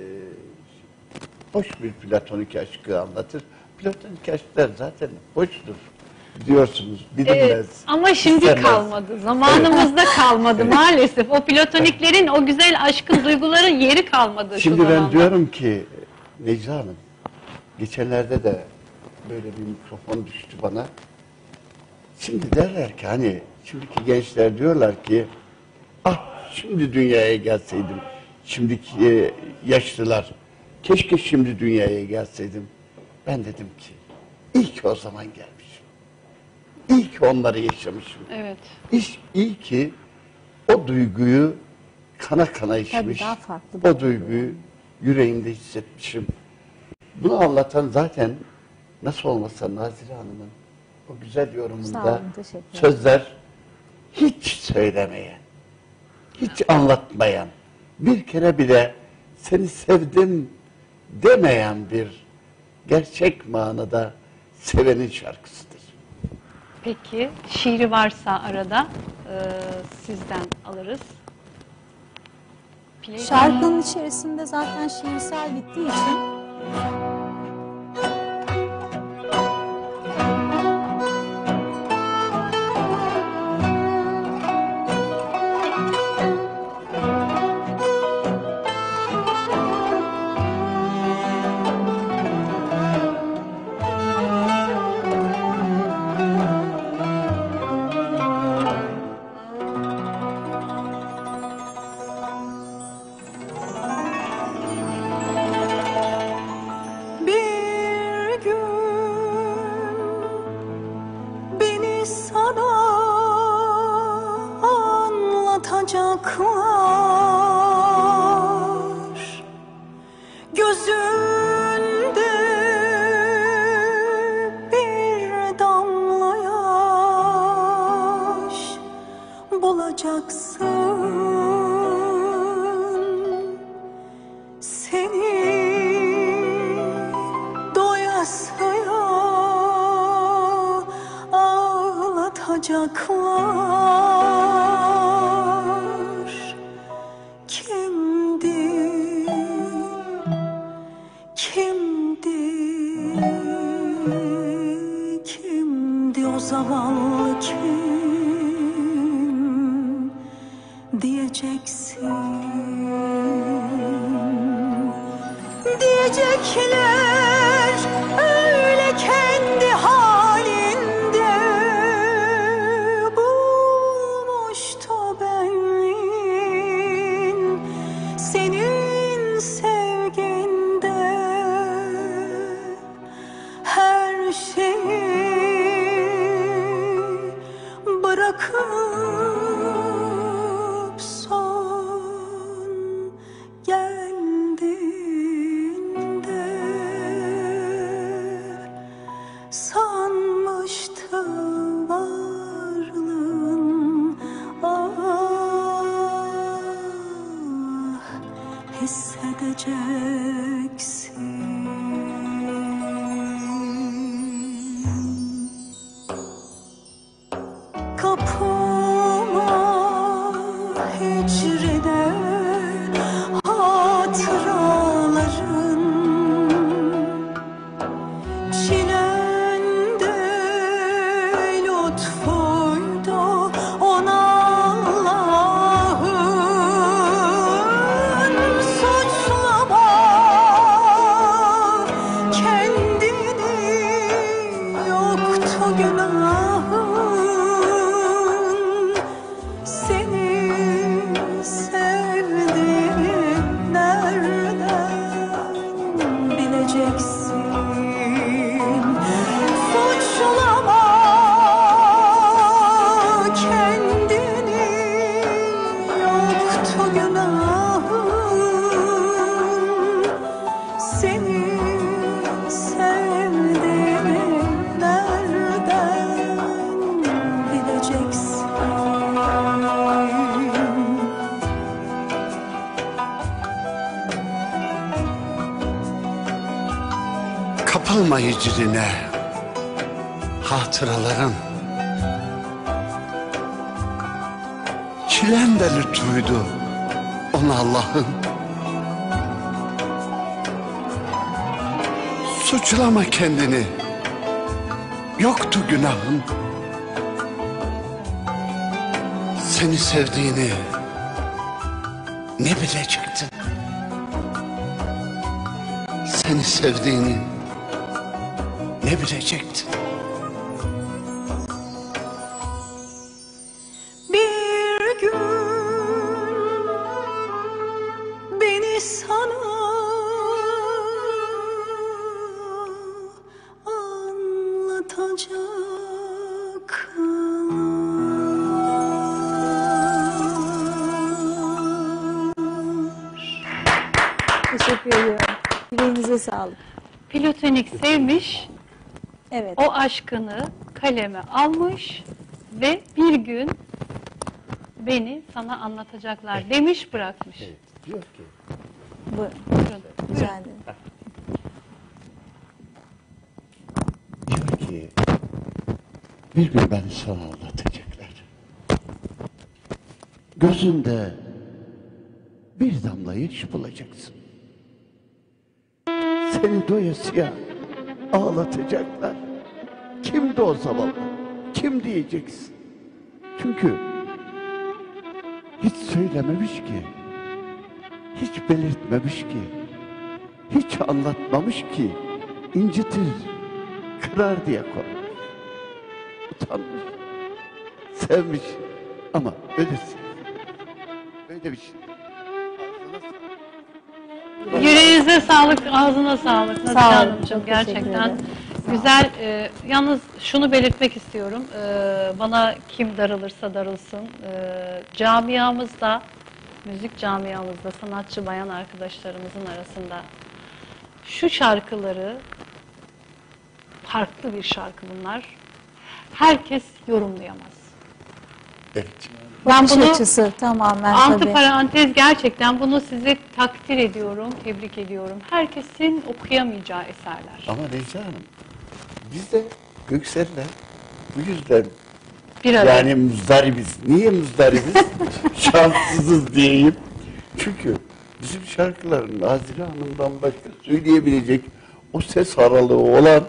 hoş bir platonik aşkı anlatır. Platonik aşklar zaten hoştur diyorsunuz, bilinmez. Evet, ama şimdi istemez. kalmadı. Zamanımızda kalmadı maalesef. O platoniklerin, o güzel aşkın, duyguların yeri kalmadı şu Şimdi ben zamanda. diyorum ki Necla Hanım, geçenlerde de böyle bir mikrofon düştü bana. Şimdi derler ki hani şimdiki gençler diyorlar ki ah şimdi dünyaya gelseydim. Şimdiki e, yaşlılar keşke şimdi dünyaya gelseydim. Ben dedim ki iyi ki o zaman gelmişim. İyi ki onları yaşamışım. Evet. İyi, iyi ki o duyguyu kana kana içmiş. daha farklı O duyguyu yüreğimde hissetmişim. Bunu anlatan zaten nasıl olmasa Nazire Hanım'ın o güzel Sağ yorumunda olun, teşekkür ederim. sözler hiç söylemeyen, hiç anlatmayan, bir kere bile seni sevdim demeyen bir gerçek manada sevenin şarkısıdır. Peki şiiri varsa arada e, sizden alırız. Play- Şarkının içerisinde zaten şiirsel bittiği için Bir gün beni sana anlatacaklar. Gözünde bir damla yaş bulacaksın. Seni doyasıya ağlatacaklar. Kimdi, kimdi, kimdi o zavallı kim diyeceksin. Diyecekler öyle kendi halinde bulmuştu benliğin senin sevginde her şeyi bırakıp son geldiğinde sanmıştı varlığın ah hissedeceksin. Kapıma hicrine hatıraların çilende lütfuydu ona Allah'ın. Suçlama kendini, yoktu günahın. Seni sevdiğimi nereden bileceksin? Suçlama kendini, yoktu günahın. Seni sevdiğimi nereden bileceksin? Kapılma hicrine, hatıraların. Çilen de lütfuydu ona Allah'ın. Suçlama kendini, yoktu günahın. Seni sevdiğini ne bilecektin? Seni sevdiğini ne bilecektin? Ağzınıza sağlık. Platonik sevmiş, Evet. o aşkını kaleme almış ve bir gün beni sana anlatacaklar demiş, bırakmış. Diyor ki Buyurun. Buyurun. Rica ederim. Diyor ki bir gün beni sana anlatacaklar. Gözünde bir damla yaş bulacaksın. Seni doyasıya ağlatacaklar. Kimdi o zavallı? Kim diyeceksin? Çünkü hiç söylememiş ki, hiç belirtmemiş ki, hiç anlatmamış ki, incitir, kırar diye korkmuş. Utanmış, sevmiş ama öylesin. Öyle bir şey. Yüreğinize sağlık, ağzına sağlık Nazife Sağ olun, Hanımcığım, çok teşekkür gerçekten. ederim. Güzel, e, yalnız şunu belirtmek istiyorum, e, bana kim darılırsa darılsın, e, camiamızda, müzik camiamızda sanatçı bayan arkadaşlarımızın arasında şu şarkıları, farklı bir şarkı bunlar, herkes yorumlayamaz. Evet. Ben Bakış bunu açısı tamamen altı tabii. parantez, gerçekten bunu size takdir ediyorum, tebrik ediyorum. Herkesin okuyamayacağı eserler. Ama Necla Hanım, biz de Göksel'le bu yüzden Bir arada. yani muzdaribiz. Niye muzdaribiz? Şanssızız diyeyim. Çünkü bizim şarkıların Nazire Hanım'dan başka söyleyebilecek o ses aralığı olan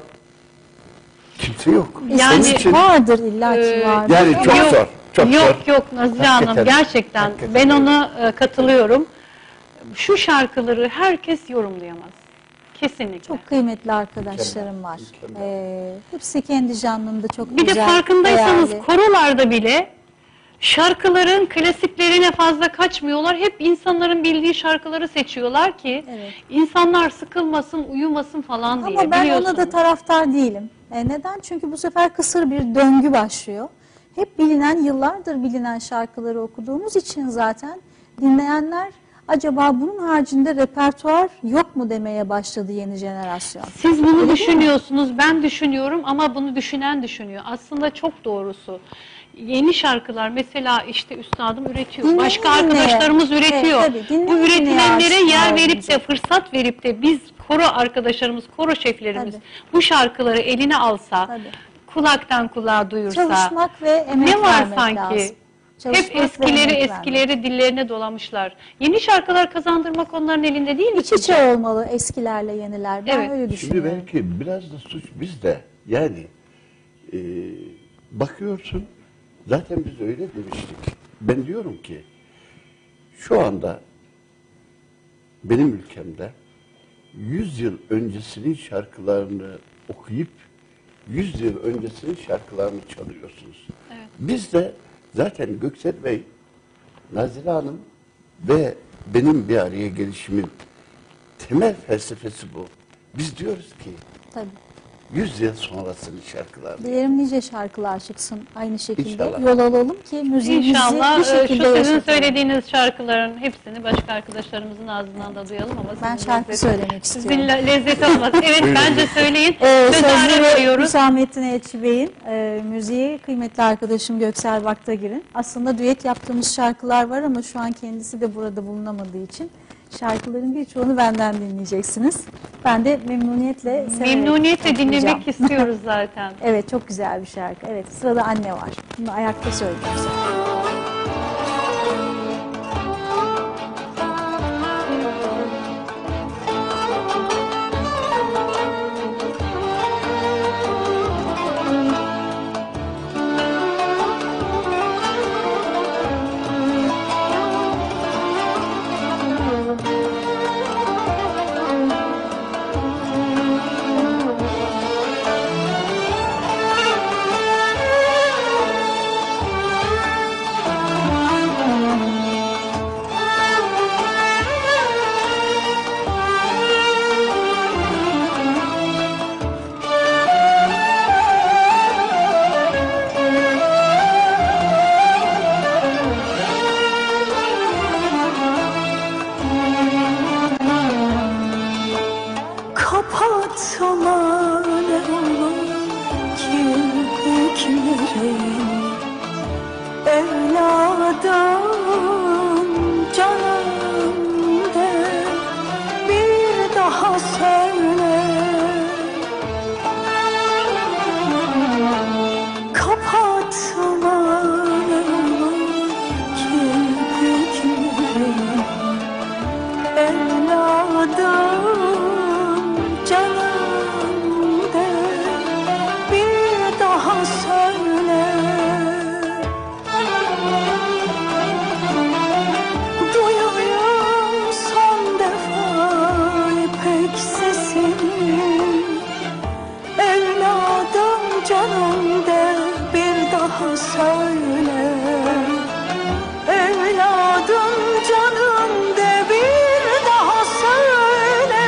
kimse yok. Yani Onun için Vardır illa ki Ee, vardır. yani çok Yok, zor. Çok yok zor. yok Nazife Hanım, Hakikaten, gerçekten hakikaten ben öyle. ona e, katılıyorum. Şu şarkıları herkes yorumlayamaz. Kesinlikle. Çok kıymetli arkadaşlarım var. Mükemmel. Ee, hepsi kendi canlında çok Bir de güzel, farkındaysanız değerli. korolarda bile şarkıların klasiklerine fazla kaçmıyorlar. Hep insanların bildiği şarkıları seçiyorlar ki Evet. insanlar sıkılmasın, uyumasın falan diye. Ama ben ona biliyorsunuz. da taraftar değilim. E, neden? Çünkü bu sefer kısır bir döngü başlıyor. Hep bilinen, yıllardır bilinen şarkıları okuduğumuz için zaten dinleyenler acaba bunun haricinde repertuar yok mu demeye başladı yeni jenerasyon. Siz bunu Öyle değil düşünüyorsunuz, ben düşünüyorum ama bunu düşünen düşünüyor. Aslında çok doğrusu. Yeni şarkılar mesela işte üstadım üretiyor, Dinleyen başka dinleyen. arkadaşlarımız üretiyor. Evet, tabii, dinleyen Bu üretilenlere dinleyen yer verip aslında. de, fırsat verip de biz koro arkadaşlarımız, koro şeflerimiz Tabii. bu şarkıları eline alsa, Tabii. kulaktan kulağa duyursa. Çalışmak ve emek Ne var vermek sanki? lazım. Hep Çalışmak ve eskileri emek eskileri dillerine dolamışlar. Yeni şarkılar kazandırmak onların elinde değil mi? İç içe olmalı eskilerle yeniler. Ben Evet. öyle Şimdi düşünüyorum. belki biraz da suç bizde. Yani e, bakıyorsun zaten biz öyle demiştik. Ben diyorum ki şu anda benim ülkemde yüz yıl öncesinin şarkılarını okuyup yüz yıl öncesinin şarkılarını çalıyorsunuz. Evet. Biz de zaten Göksel Bey, Nazire Hanım ve benim bir araya gelişimin temel felsefesi bu. Biz diyoruz ki Tabii. yüz yıl sonrasının şarkılarını. Dilerim nice şarkılar çıksın aynı şekilde. İnşallah. Yol alalım ki müziğimizi İnşallah bir e, şu şekilde sizin yaşatalım. söylediğiniz şarkıların hepsini başka arkadaşlarımızın ağzından da duyalım ama Ben sizin şarkı lezzeti- söylemek Sizin istiyorum. le- lezzeti olmaz. Evet bence söyleyin. Ee, Söz ara sözleri veriyoruz. Hüsamettin Elçi Bey'in, e, müziği kıymetli arkadaşım Göksel Baktagir'in. Aslında düet yaptığımız şarkılar var ama şu an kendisi de burada bulunamadığı için şarkıların birçoğunu benden dinleyeceksiniz. Ben de memnuniyetle severek Memnuniyetle okuyacağım. dinlemek istiyoruz zaten. Evet, çok güzel bir şarkı. Evet, sırada Anne var. Bunu ayakta söyleyeceğim. yüreğini evladım canım de bir daha söyle. Kapatma kirpikleri evladım canım de bir daha söyle. Duyayım son defa ipek sesini evladım canım de bir daha söyle. Evladım canım de bir daha söyle.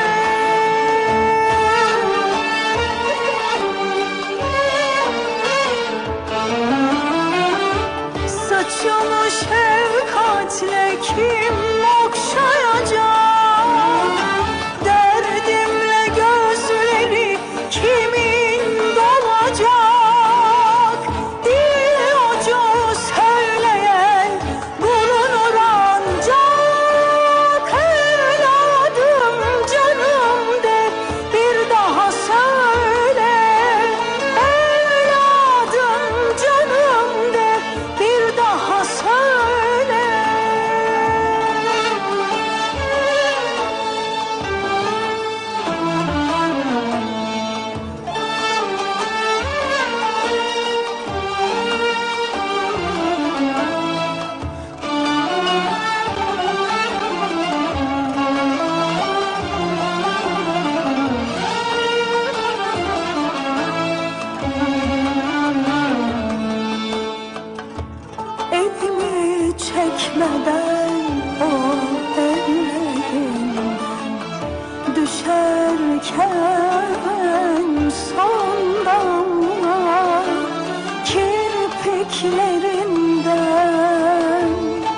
Saçımı şefkatle kim okşayacak? Derdimle gözleri kimin dolacak? Dil ucu söyleyen bulunur ancak. Evladım canım de bir daha söyle. Evladım canım de bir daha söyle. Elimi çekmeden o ellerinden düşerken son damla kirpiklerinden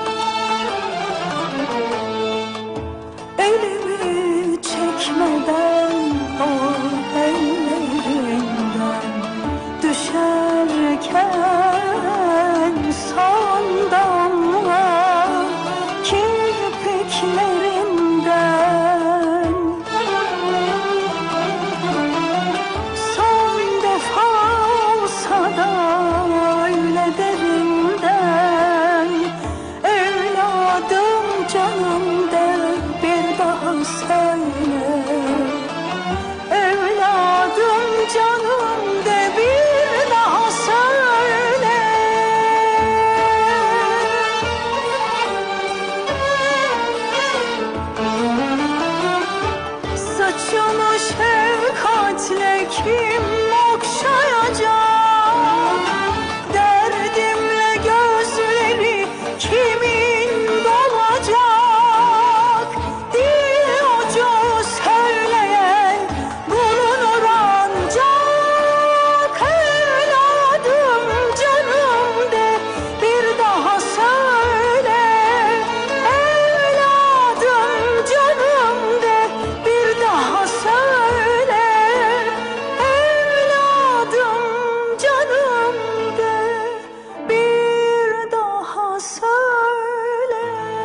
elimi çekmeden o ellerinden düşerken son damla kirpiklerinden son defa olsa da öyle derinden evladım canım de bir daha söyle. Evladım canım de bir daha söyle. Saçımı şefkatle kim okşayacak? Derdimle gözleri kimin dolacak? Dil ucu söyleyen bulunur ancak. Evladım canım de bir daha söyle. Evladım canım de bir daha söyle. Evladım canım de bir daha söyle.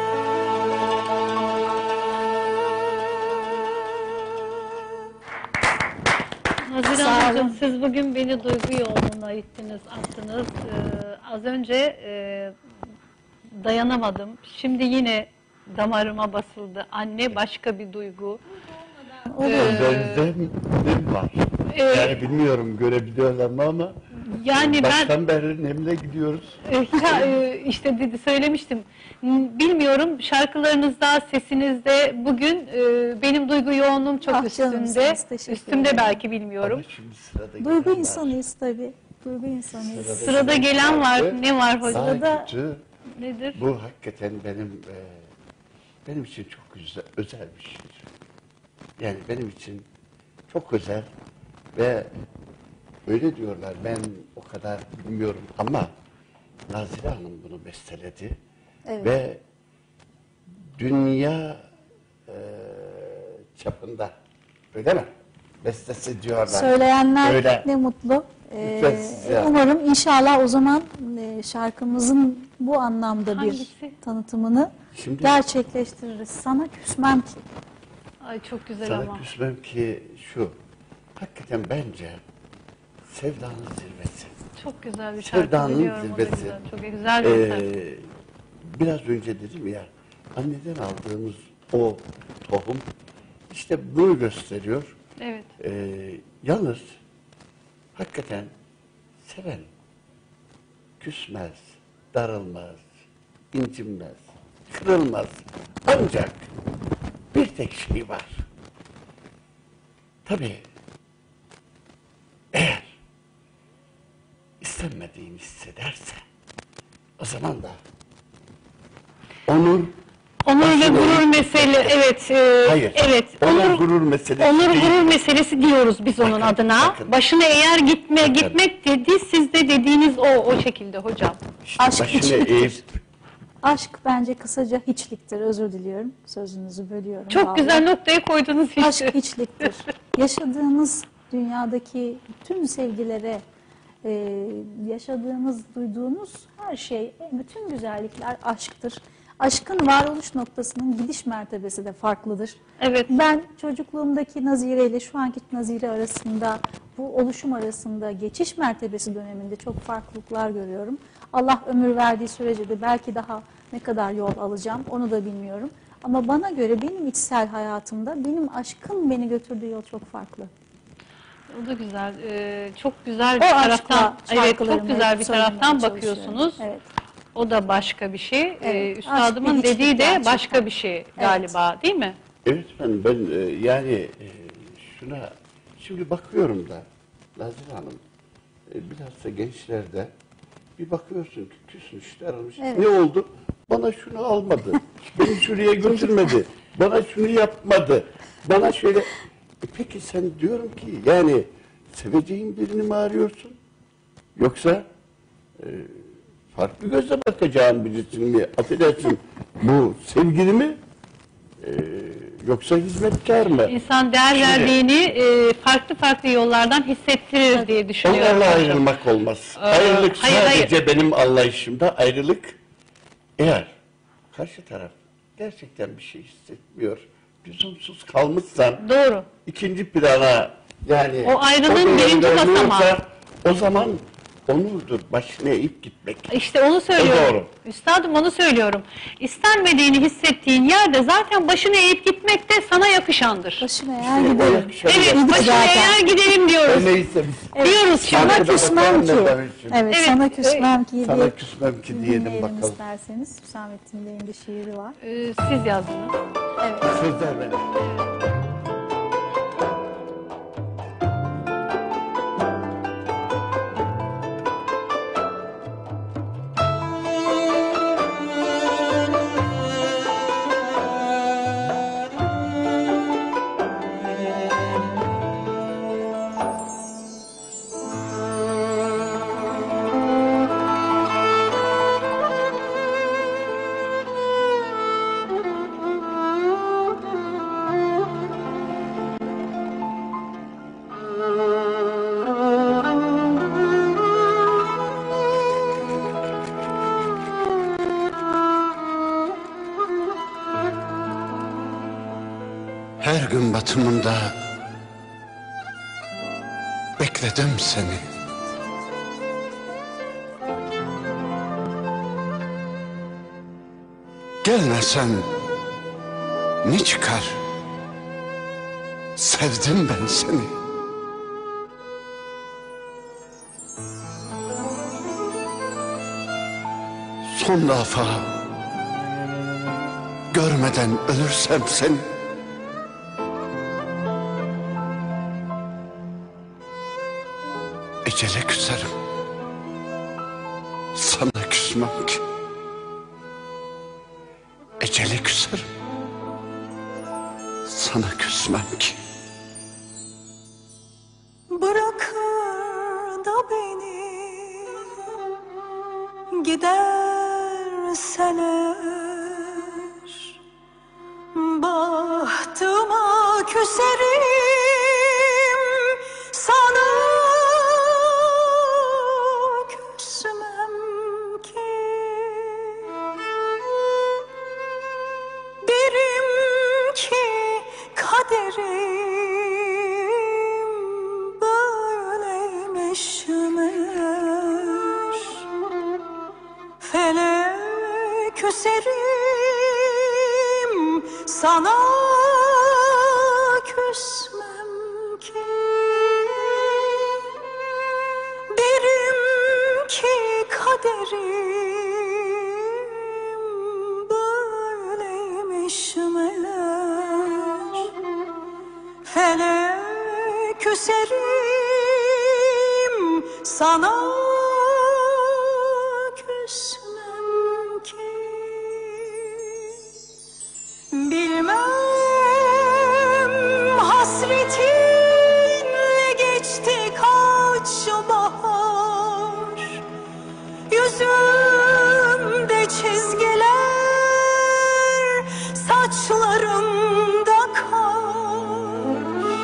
Nazire Hanımcığım, siz bugün beni duygu yoğunluğuna ittiniz, attınız. Ee, az önce e, dayanamadım. Şimdi yine damarıma basıldı. Anne başka bir duygu. Gözlerinizde nem var. Ee, Yani bilmiyorum görebiliyorlar mı ama Yani ben baştan beri nemle gidiyoruz. e, ya, e, işte dedi, söylemiştim. M- Bilmiyorum, şarkılarınızda, sesinizde bugün e, benim duygu yoğunluğum çok Ah, üstünde. canımsınız, teşekkür Üstümde ederim. belki, bilmiyorum. Ama şimdi sırada Duygu gelenler. insanıyız tabii. Duygu insanıyız. Sırada gelen var. Ne var hocam? Daha Sırada- kötü. Nedir? Bu hakikaten benim e, benim için çok güzel, özel bir şeydir. Yani benim için çok özel ve öyle diyorlar, ben o kadar bilmiyorum ama Nazire Hanım bunu besteledi. Evet. Ve dünya e, çapında, öyle mi? Bestesi diyorlar. Söyleyenler Öyle. ne mutlu. Ee, umarım inşallah o zaman e, şarkımızın bu anlamda Hangisi? bir tanıtımını Şimdi- gerçekleştiririz. Sana küsmem ki. Ay çok güzel Sana ama. küsmem ki şu. Hakikaten bence sevdanın zirvesi. Çok güzel bir şarkı Sevdanın biliyorum. O da zirvesi. güzel. Çok güzel bir Ee, şarkı. biraz önce dedim ya, anneden aldığımız o tohum işte bunu gösteriyor. Evet. Ee, yalnız hakikaten seven küsmez, darılmaz, incinmez, kırılmaz. Ancak bir tek şey var. Tabii eğer istenmediğini hissederse o zaman da onur Onur ve başını gurur eğip mesele, evet, e, Hayır. evet. Onur, gurur meselesi Onur değil. gurur meselesi diyoruz biz onun Bakın, adına. bakın. Başına eğer gitme, Bakın. gitmek dedi, siz de dediğiniz o, o şekilde hocam. İşte Aşk başını içliktir. eğip Aşk bence kısaca hiçliktir. Özür diliyorum. Sözünüzü bölüyorum. Çok vallahi. güzel noktaya koydunuz işte. Aşk hiçliktir. Yaşadığımız dünyadaki bütün sevgilere, e, yaşadığımız, duyduğumuz her şey, bütün güzellikler aşktır. Aşkın varoluş noktasının gidiş mertebesi de farklıdır. Evet. Ben çocukluğumdaki Nazire ile şu anki Nazire arasında, bu oluşum arasında geçiş mertebesi döneminde çok farklılıklar görüyorum. Allah ömür verdiği sürece de belki daha ne kadar yol alacağım onu da bilmiyorum. Ama bana göre benim içsel hayatımda benim aşkın beni götürdüğü yol çok farklı. O da güzel. Ee, çok güzel bir O taraftan, aşkla evet, şarkılarımı çok güzel bir söylemeye taraftan çalışıyorum. bakıyorsunuz. Evet. O da başka bir şey. Ee, Evet, üstadımın aşk bir dediği hiçlik de gerçekten. başka bir şey galiba, değil mi? evet efendim ben e, yani e, şuna şimdi bakıyorum da Nazire Hanım e, bilhassa gençlerde bir bakıyorsun ki küsmüş, darılmış. Evet. Ne oldu? Bana şunu almadı. Beni şuraya götürmedi. Bana şunu yapmadı. Bana şöyle. E peki sen diyorum ki yani seveceğin birini mi arıyorsun? Yoksa e, farklı gözle bakacağın birisini mi? Affedersin bu sevgili mi? E, yoksa hizmetkar mı? İnsan değer Şimdi- verdiğini e, farklı farklı yollardan hissettirir diye düşünüyorum. Onlarla hocam. ayrılmak olmaz. Ee, ayrılık hayır, sadece benim anlayışımda ayrılık eğer karşı taraf gerçekten bir şey hissetmiyor, lüzumsuz kalmışsan Doğru. ikinci plana yani O ayrılığın o birinci gönderiliyorsa, basamağı. o zaman onurdur başını eğip gitmek. İşte onu söylüyorum. O doğru. Üstadım onu söylüyorum. İstenmediğini hissettiğin yerde zaten başını eğip gitmek de sana yakışandır. Başına eğer İşte o gidelim. yakışanı Evet, yapmak. başına zaten. eğer gidelim diyoruz. O neyse biz. Diyoruz şimdi. Sana Arkada küsmem ki. bakalım ne demek şimdi. Evet, Evet, sana küsmem ki Sana diye küsmem ki diyelim dinleyelim bakalım. isterseniz. Hüsamettin Bey'in de şiiri var. Ee, siz yazdınız. Evet. Sözler benim. Her gün batımında bekledim seni. Gelmesen ne çıkar? Sevdim ben seni. Son defa görmeden ölürsem seni. Ecele küserim. Sana küsmem ki. Ecele küserim. Sana küsmem ki. Bırakır da beni gidersen eğer, bahtıma küserim, sana küserim, sana küsmem ki. Derim ki kaderim böyleymiş meğer. Felek küserim, sana küsmem ki. Bilmem hasretinle geçti kaç bahar. Yüzümde çizgiler, saçlarımda kar.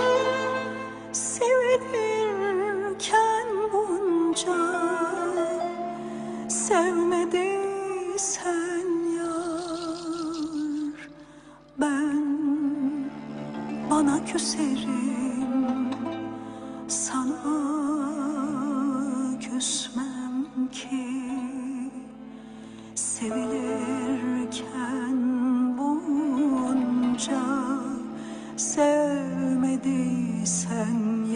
Sevilirken bunca sevmediysen yar, ben bana küserim, sana küsmem ki. Sevilirken bunca sevmediysen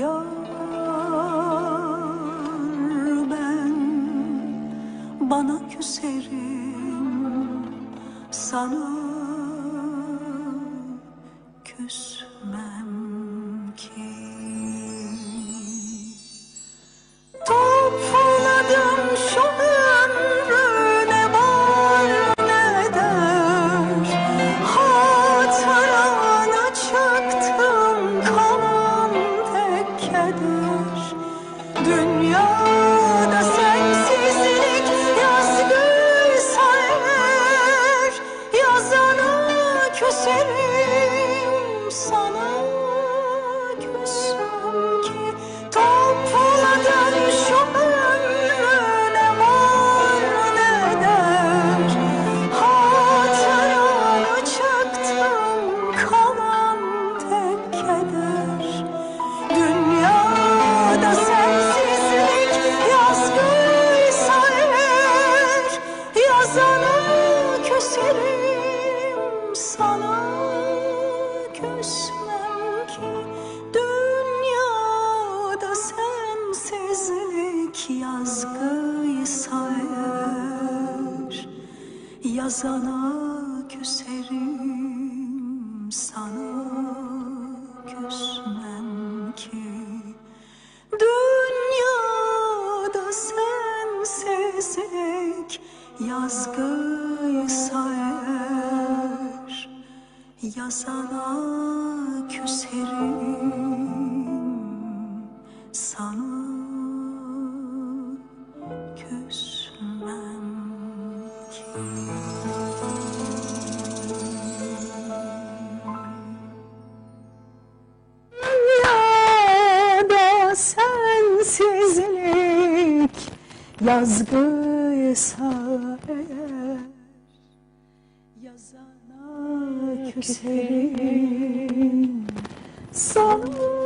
yar, ben bana küserim, sana küsmem ki. Topladım şu ömrü, ne var ne der, hatırana çıktım kalan tek keder. Dünyada sensizlik yazgıysa eğer, yazana küserim, sana küsmem ki. Topladım şu ömrü, ne var ne der, hatırana çıktım kalan tek keder. Dünyada sensizlik yazgıysa eğer, yazana küserim, sana küsmem ki. Dünyada sensizlik yazgıysa eğer, yazana küserim, sana küsmem ki. Dünyada sensizlik yazgıysa eğer, yazana küserim, sana küsmem ki. Dünyada sensizlik yazgıysa eğer, yazana küserim, sana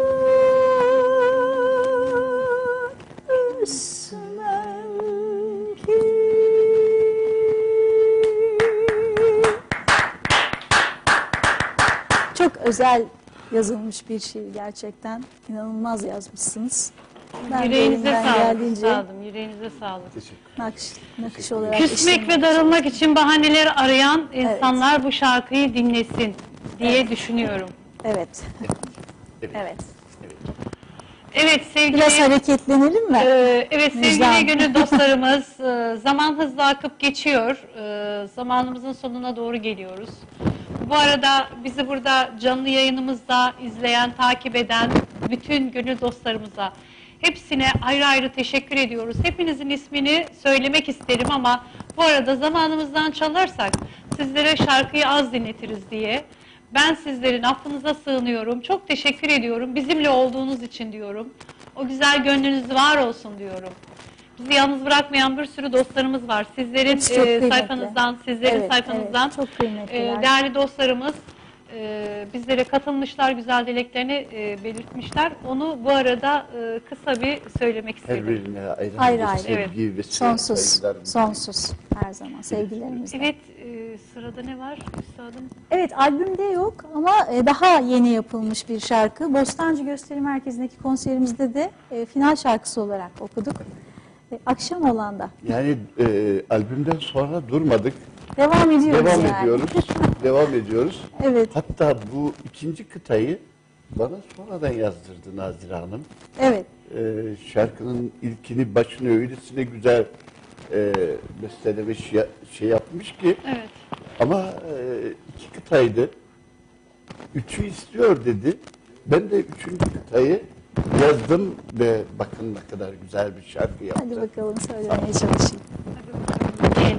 küsmem ki. Çok özel yazılmış bir şiir gerçekten. İnanılmaz yazmışsınız. Ben Yüreğinize elimden sağlık. geldiğince Üstadım, yüreğinize sağlık. nakış, nakış olarak Küsmek işlemek ve için. darılmak için bahaneler arayan insanlar bu şarkıyı dinlesin diye Evet. düşünüyorum. Evet. Evet. Evet sevgili Biraz hareketlenelim mi? Ee, evet sevgili Müjgan. gönül dostlarımız, e, zaman hızla akıp geçiyor. E, zamanımızın sonuna doğru geliyoruz. Bu arada bizi burada canlı yayınımızda izleyen, takip eden bütün gönül dostlarımıza hepsine ayrı ayrı teşekkür ediyoruz. Hepinizin ismini söylemek isterim ama bu arada zamanımızdan çalarsak sizlere şarkıyı az dinletiriz diye. Ben sizlerin affınıza sığınıyorum. Çok teşekkür ediyorum. Bizimle olduğunuz için diyorum. O güzel gönlünüz var olsun diyorum. Bizi yalnız bırakmayan bir sürü dostlarımız var. Sizlerin Çok e, kıymetli. sayfanızdan, sizlerin Evet, sayfanızdan evet, çok kıymetliler. e, değerli dostlarımız e, bizlere katılmışlar, güzel dileklerini e, belirtmişler. Onu bu arada e, kısa bir söylemek Her istedim. birine ayrı Ayrı bir ayrı. sevgi ve Sonsuz, saygılarımı sonsuz her zaman sevgilerimizle. Evet, e, sırada ne var üstadım? Evet, albümde yok ama e, daha yeni yapılmış bir şarkı. Bostancı Gösteri Merkezi'ndeki konserimizde de e, final şarkısı olarak okuduk. E, Akşam Olan'da. Yani e, albümden sonra durmadık. Devam ediyoruz Devam yani. ediyoruz. Devam ediyoruz. Evet. Hatta bu ikinci kıtayı bana sonradan yazdırdı Nazire Hanım. Evet. E, şarkının ilkini başını öylesine güzel e, bestelemiş, ya- şey yapmış ki. Evet. Ama e, iki kıtaydı. Üçü istiyor dedi. Ben de üçüncü kıtayı yazdım ve bakın ne kadar güzel bir şarkı yaptı. Hadi bakalım söylemeye çalışayım. Gel.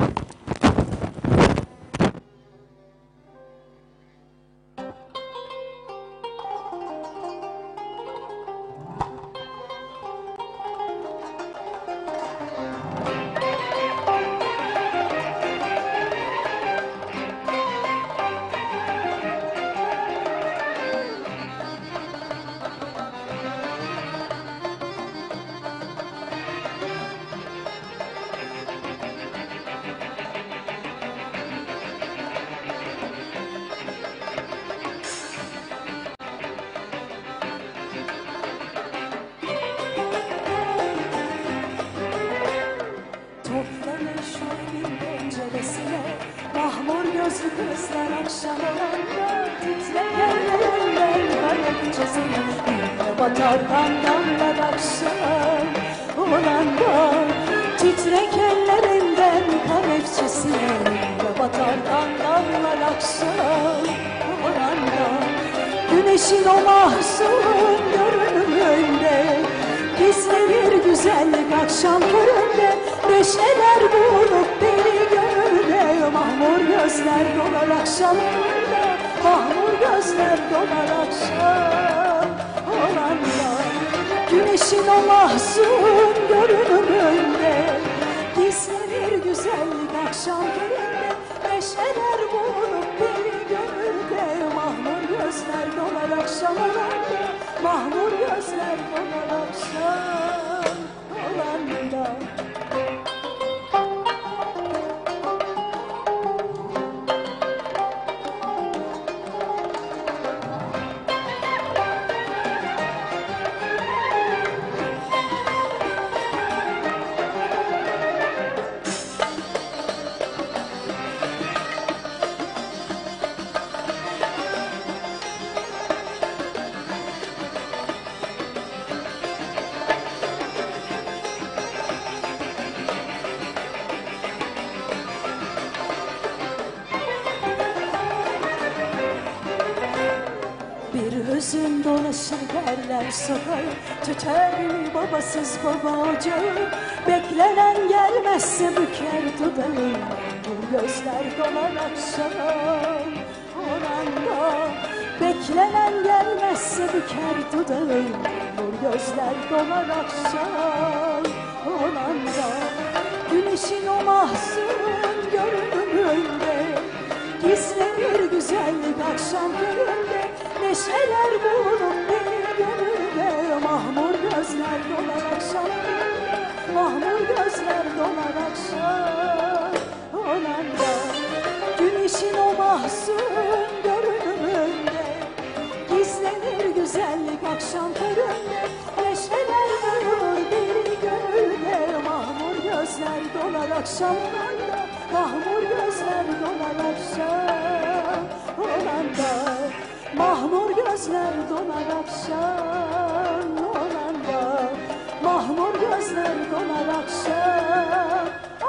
Toplanır şu evin penceresine mahmur gözlü kızlar akşam olanda titreyenlerinden kalemcesine yine batar damlar akşam olanda titrek ellerinden kalemcesine yine batar damlar akşam olanda güneşin o mahzun görünümünde gizlenir güzellik akşam köründe neşeler bulup deli gönülde mahmur gözler dolar akşamında mahmur gözler dolar akşam olanda güneşin o mahzun görünümünde gizlenir güzellik akşam köründe neşeler bulup deli gönülde mahmur gözler dolar akşam olanda mahmur gözler dolar akşam olanda. Bir hüzün dolaşır derler sokağı tüter mi babasız baba ocağı beklenen gelmezse büker dudağı bu gözler dolar akşam oranda beklenen gelmezse büker dudağı bu gözler dolar akşam oranda güneşin o mahzun görünümünde gizlenir güzellik akşam köründe neşeler bulup beni gönülde mahmur gözler dolar akşam mahmur gözler dolar akşam olanda güneşin o mahzun görünümünde gizlenir güzellik akşam köründe neşeler bulup beni gönülde mahmur gözler dolar akşam olanda mahmur gözler dolar akşam olanda mahmur gözler dolar akşam olanda mahmur gözler dolar akşam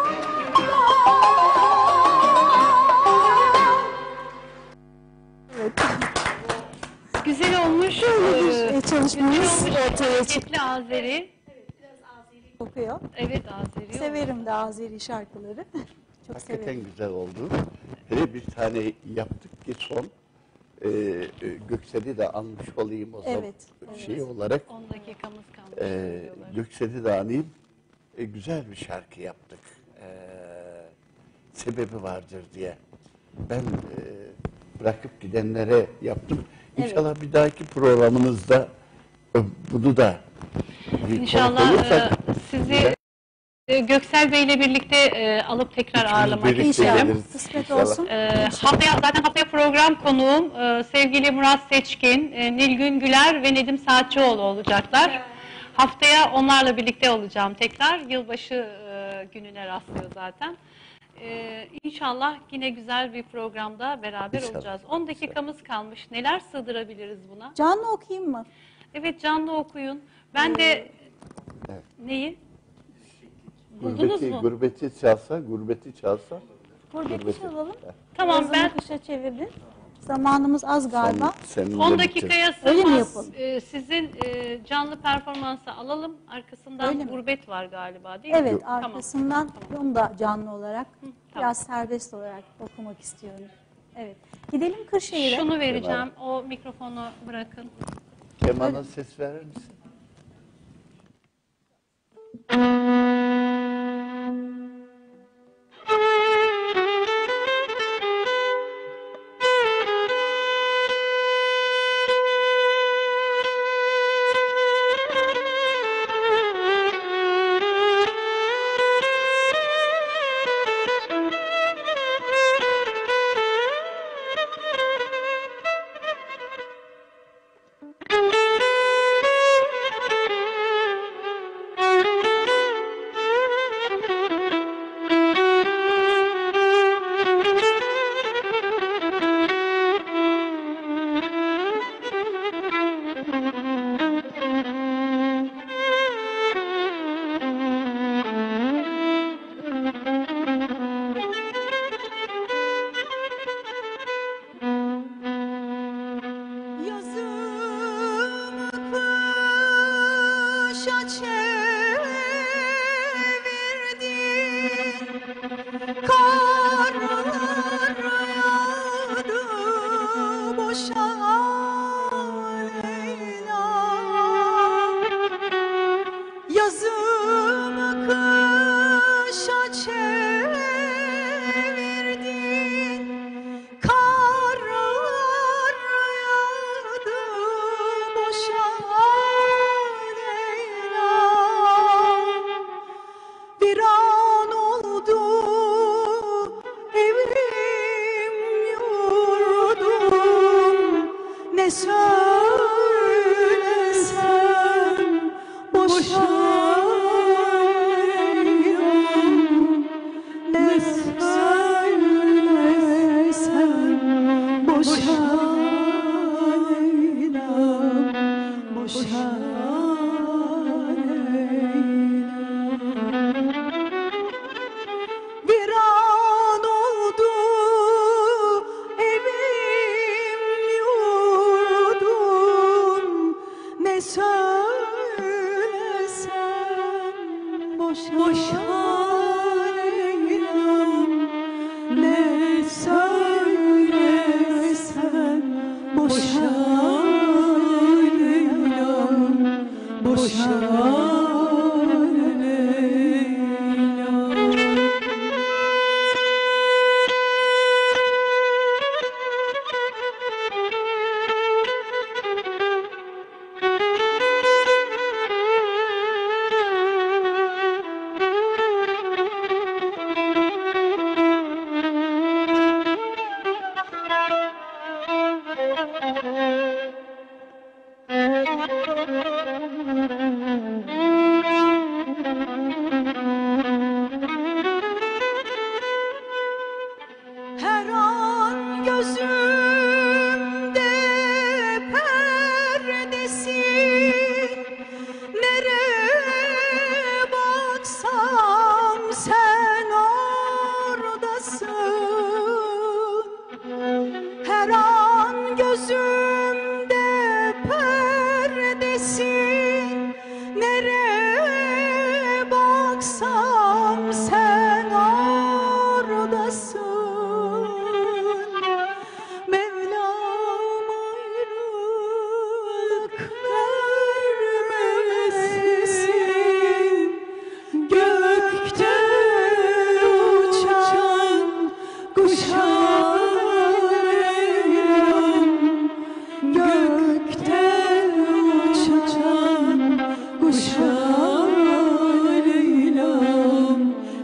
Güzel olmuş. E, çalışmamız Güzel olmuş. ortaya çıktı. Hareketli Azeri. Kokuyor. Evet, Azeri. Severim de Azeri şarkıları. Çok Hakikaten severim. güzel oldu. Hele bir tane yaptık ki son e, e, Göksel'i de anmış olayım o zaman Evet, şey evet. olarak. on dakikamız kalmış. E, diyorlar. Göksel'i de anayım. E, güzel bir şarkı yaptık. E, sebebi vardır diye. Ben e, bırakıp gidenlere yaptım. İnşallah bir dahaki programınızda e, bunu da bir konuk İnşallah olursak, e, sizi güzel. e, Göksel Bey ile birlikte e, alıp tekrar Üçümüz ağırlamak birlikte isterim. geliriz. Kısmet İnşallah. olsun. E, haftaya zaten haftaya program konuğum e, sevgili Murat Seçkin, e, Nilgün Güler ve Nedim Saatçıoğlu olacaklar. Haftaya onlarla birlikte olacağım tekrar. Yılbaşı e, gününe rastlıyor zaten. E, İnşallah yine güzel bir programda beraber İnşallah. olacağız. on dakikamız kalmış. Neler sığdırabiliriz buna? Canlı okuyayım mı? Evet, canlı okuyun. Ben de neyi? Buldunuz Gurbeti, mu? gurbeti çalsa, gurbeti çalsa. Gurbeti Gurbeti. çalalım. Tamam, Yazını ben kışa çevirdin. Zamanımız az galiba. Sen, seninle on bitecek. dakikaya Öyle mi sığmaz. yapalım? Ee, sizin e, canlı performansı alalım. Arkasından Öyle mi? gurbet var galiba, değil mi? Evet, Tamam. arkasından onu da canlı olarak, tamam. biraz serbest olarak okumak istiyorum. Evet. Gidelim Kırşehir'e. Şunu vereceğim. O mikrofonu bırakın. Kemana ses verir misin?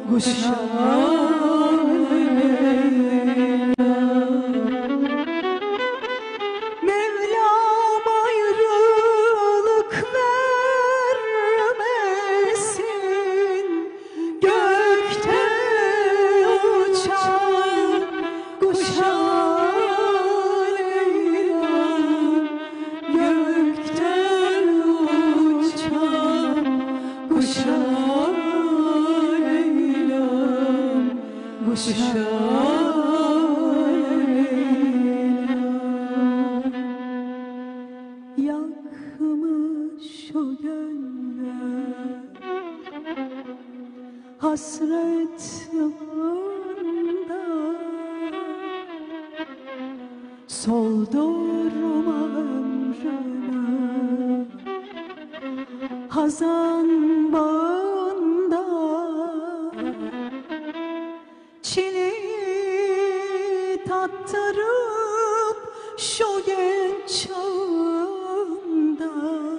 Mevlam ayrılık vermesin, gökte uçan kuşa Leyla'm, gökten uçan kuşa Leyla'm, kuşa yakmış o gönlüm hasret yolunda, soldurma ömrümü hazan bağında, çile tattırıp şu genç çağımda,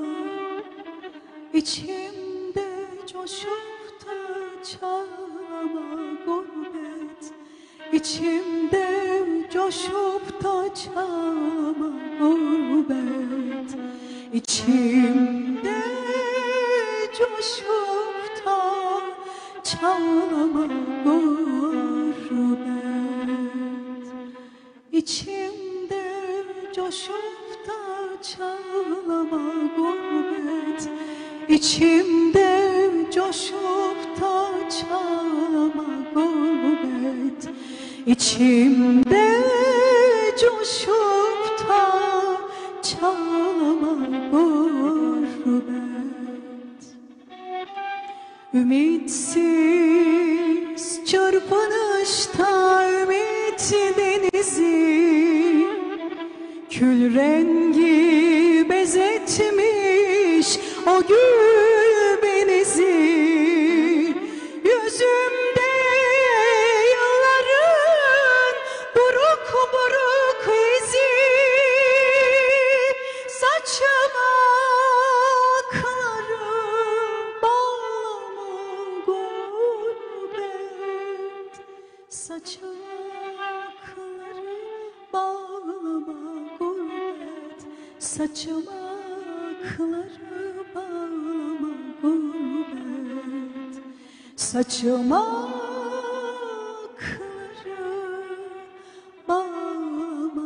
içimde coşup da çağlama gurbet, içimde coşup da çağlama gurbet, içimde coşup da çağlama gurbet, içimde coşup da çağlama gurbet, içimde coşup da çağlama gurbet, içimde coşup da çağlama gurbet. Ümitsiz çırpınışta ümit denizi, kül rengi bezetmiş o gül benizi, yüzümde yılların buruk buruk izi, saçıma akları bağlama gurbet, saçıma akları bağlama gurbet, saçıma akları bağlama gurbet, saçıma akları bağlama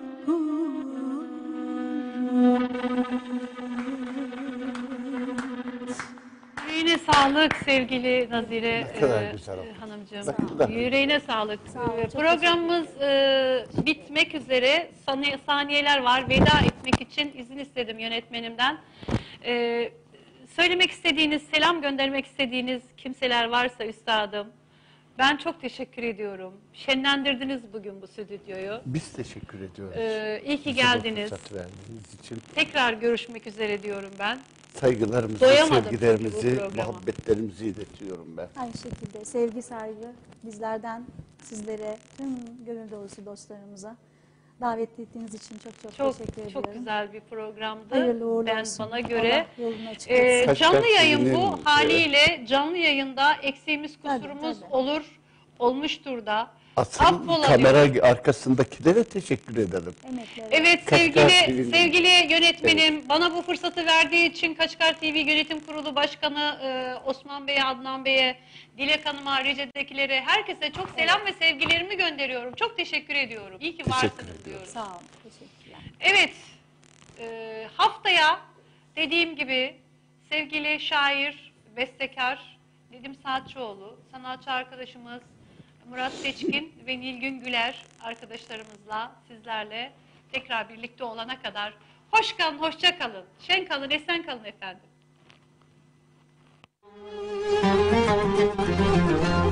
gurbet. Yüreğine sağlık sevgili Nazire Ne kadar e, güzel oldu. hanımcığım. Ne kadar. Yüreğine sağlık. Sağ olun, E, çok Programımız e, bitmek üzere. Sani- Saniyeler var. Veda etmek için izin istedim yönetmenimden. E, söylemek istediğiniz, selam göndermek istediğiniz kimseler varsa üstadım, ben çok teşekkür ediyorum. Şenlendirdiniz bugün bu stüdyoyu. Biz teşekkür ediyoruz. Ee, iyi ki Bize bu geldiniz. fırsat verdiğiniz için Tekrar görüşmek üzere diyorum ben. saygılarımızı, Doyamadım sevgilerimizi, çünkü bu programa. muhabbetlerimizi iletiyorum ben. Aynı şekilde sevgi, saygı bizlerden sizlere, tüm gönül dolusu dostlarımıza davet ettiğiniz için çok çok, Çok teşekkür ediyorum. çok güzel bir programdı. Hayırlı uğurlu Ben olsun. bana göre Allah yolunu açık e, etsin. Kaç canlı kaç yayın filmin, bu haliyle canlı yayında eksiğimiz Tabii, kusurumuz tabii. olur, olmuştur da. Asıl Affola kamera diyorum. arkasındakilere teşekkür ederim. Emekleri. Evet Kaçkar sevgili T V'nin sevgili yönetmenim, bana bu fırsatı verdiği için Kaçkar T V Yönetim Kurulu Başkanı e, Osman Bey'e, Adnan Bey'e, Dilek Hanım'a, Rize'dekilere, herkese çok selam ve sevgilerimi gönderiyorum. Çok teşekkür ediyorum. İyi ki Teşekkür varsınız ediyorum. diyorum. Sağ olun. Teşekkürler. Evet, e, haftaya dediğim gibi sevgili şair, bestekar Nedim Saatçıoğlu, sanatçı arkadaşımız Murat Seçkin ve Nilgün Güler arkadaşlarımızla sizlerle tekrar birlikte olana kadar hoş kalın, hoşça kalın, şen kalın, esen kalın efendim.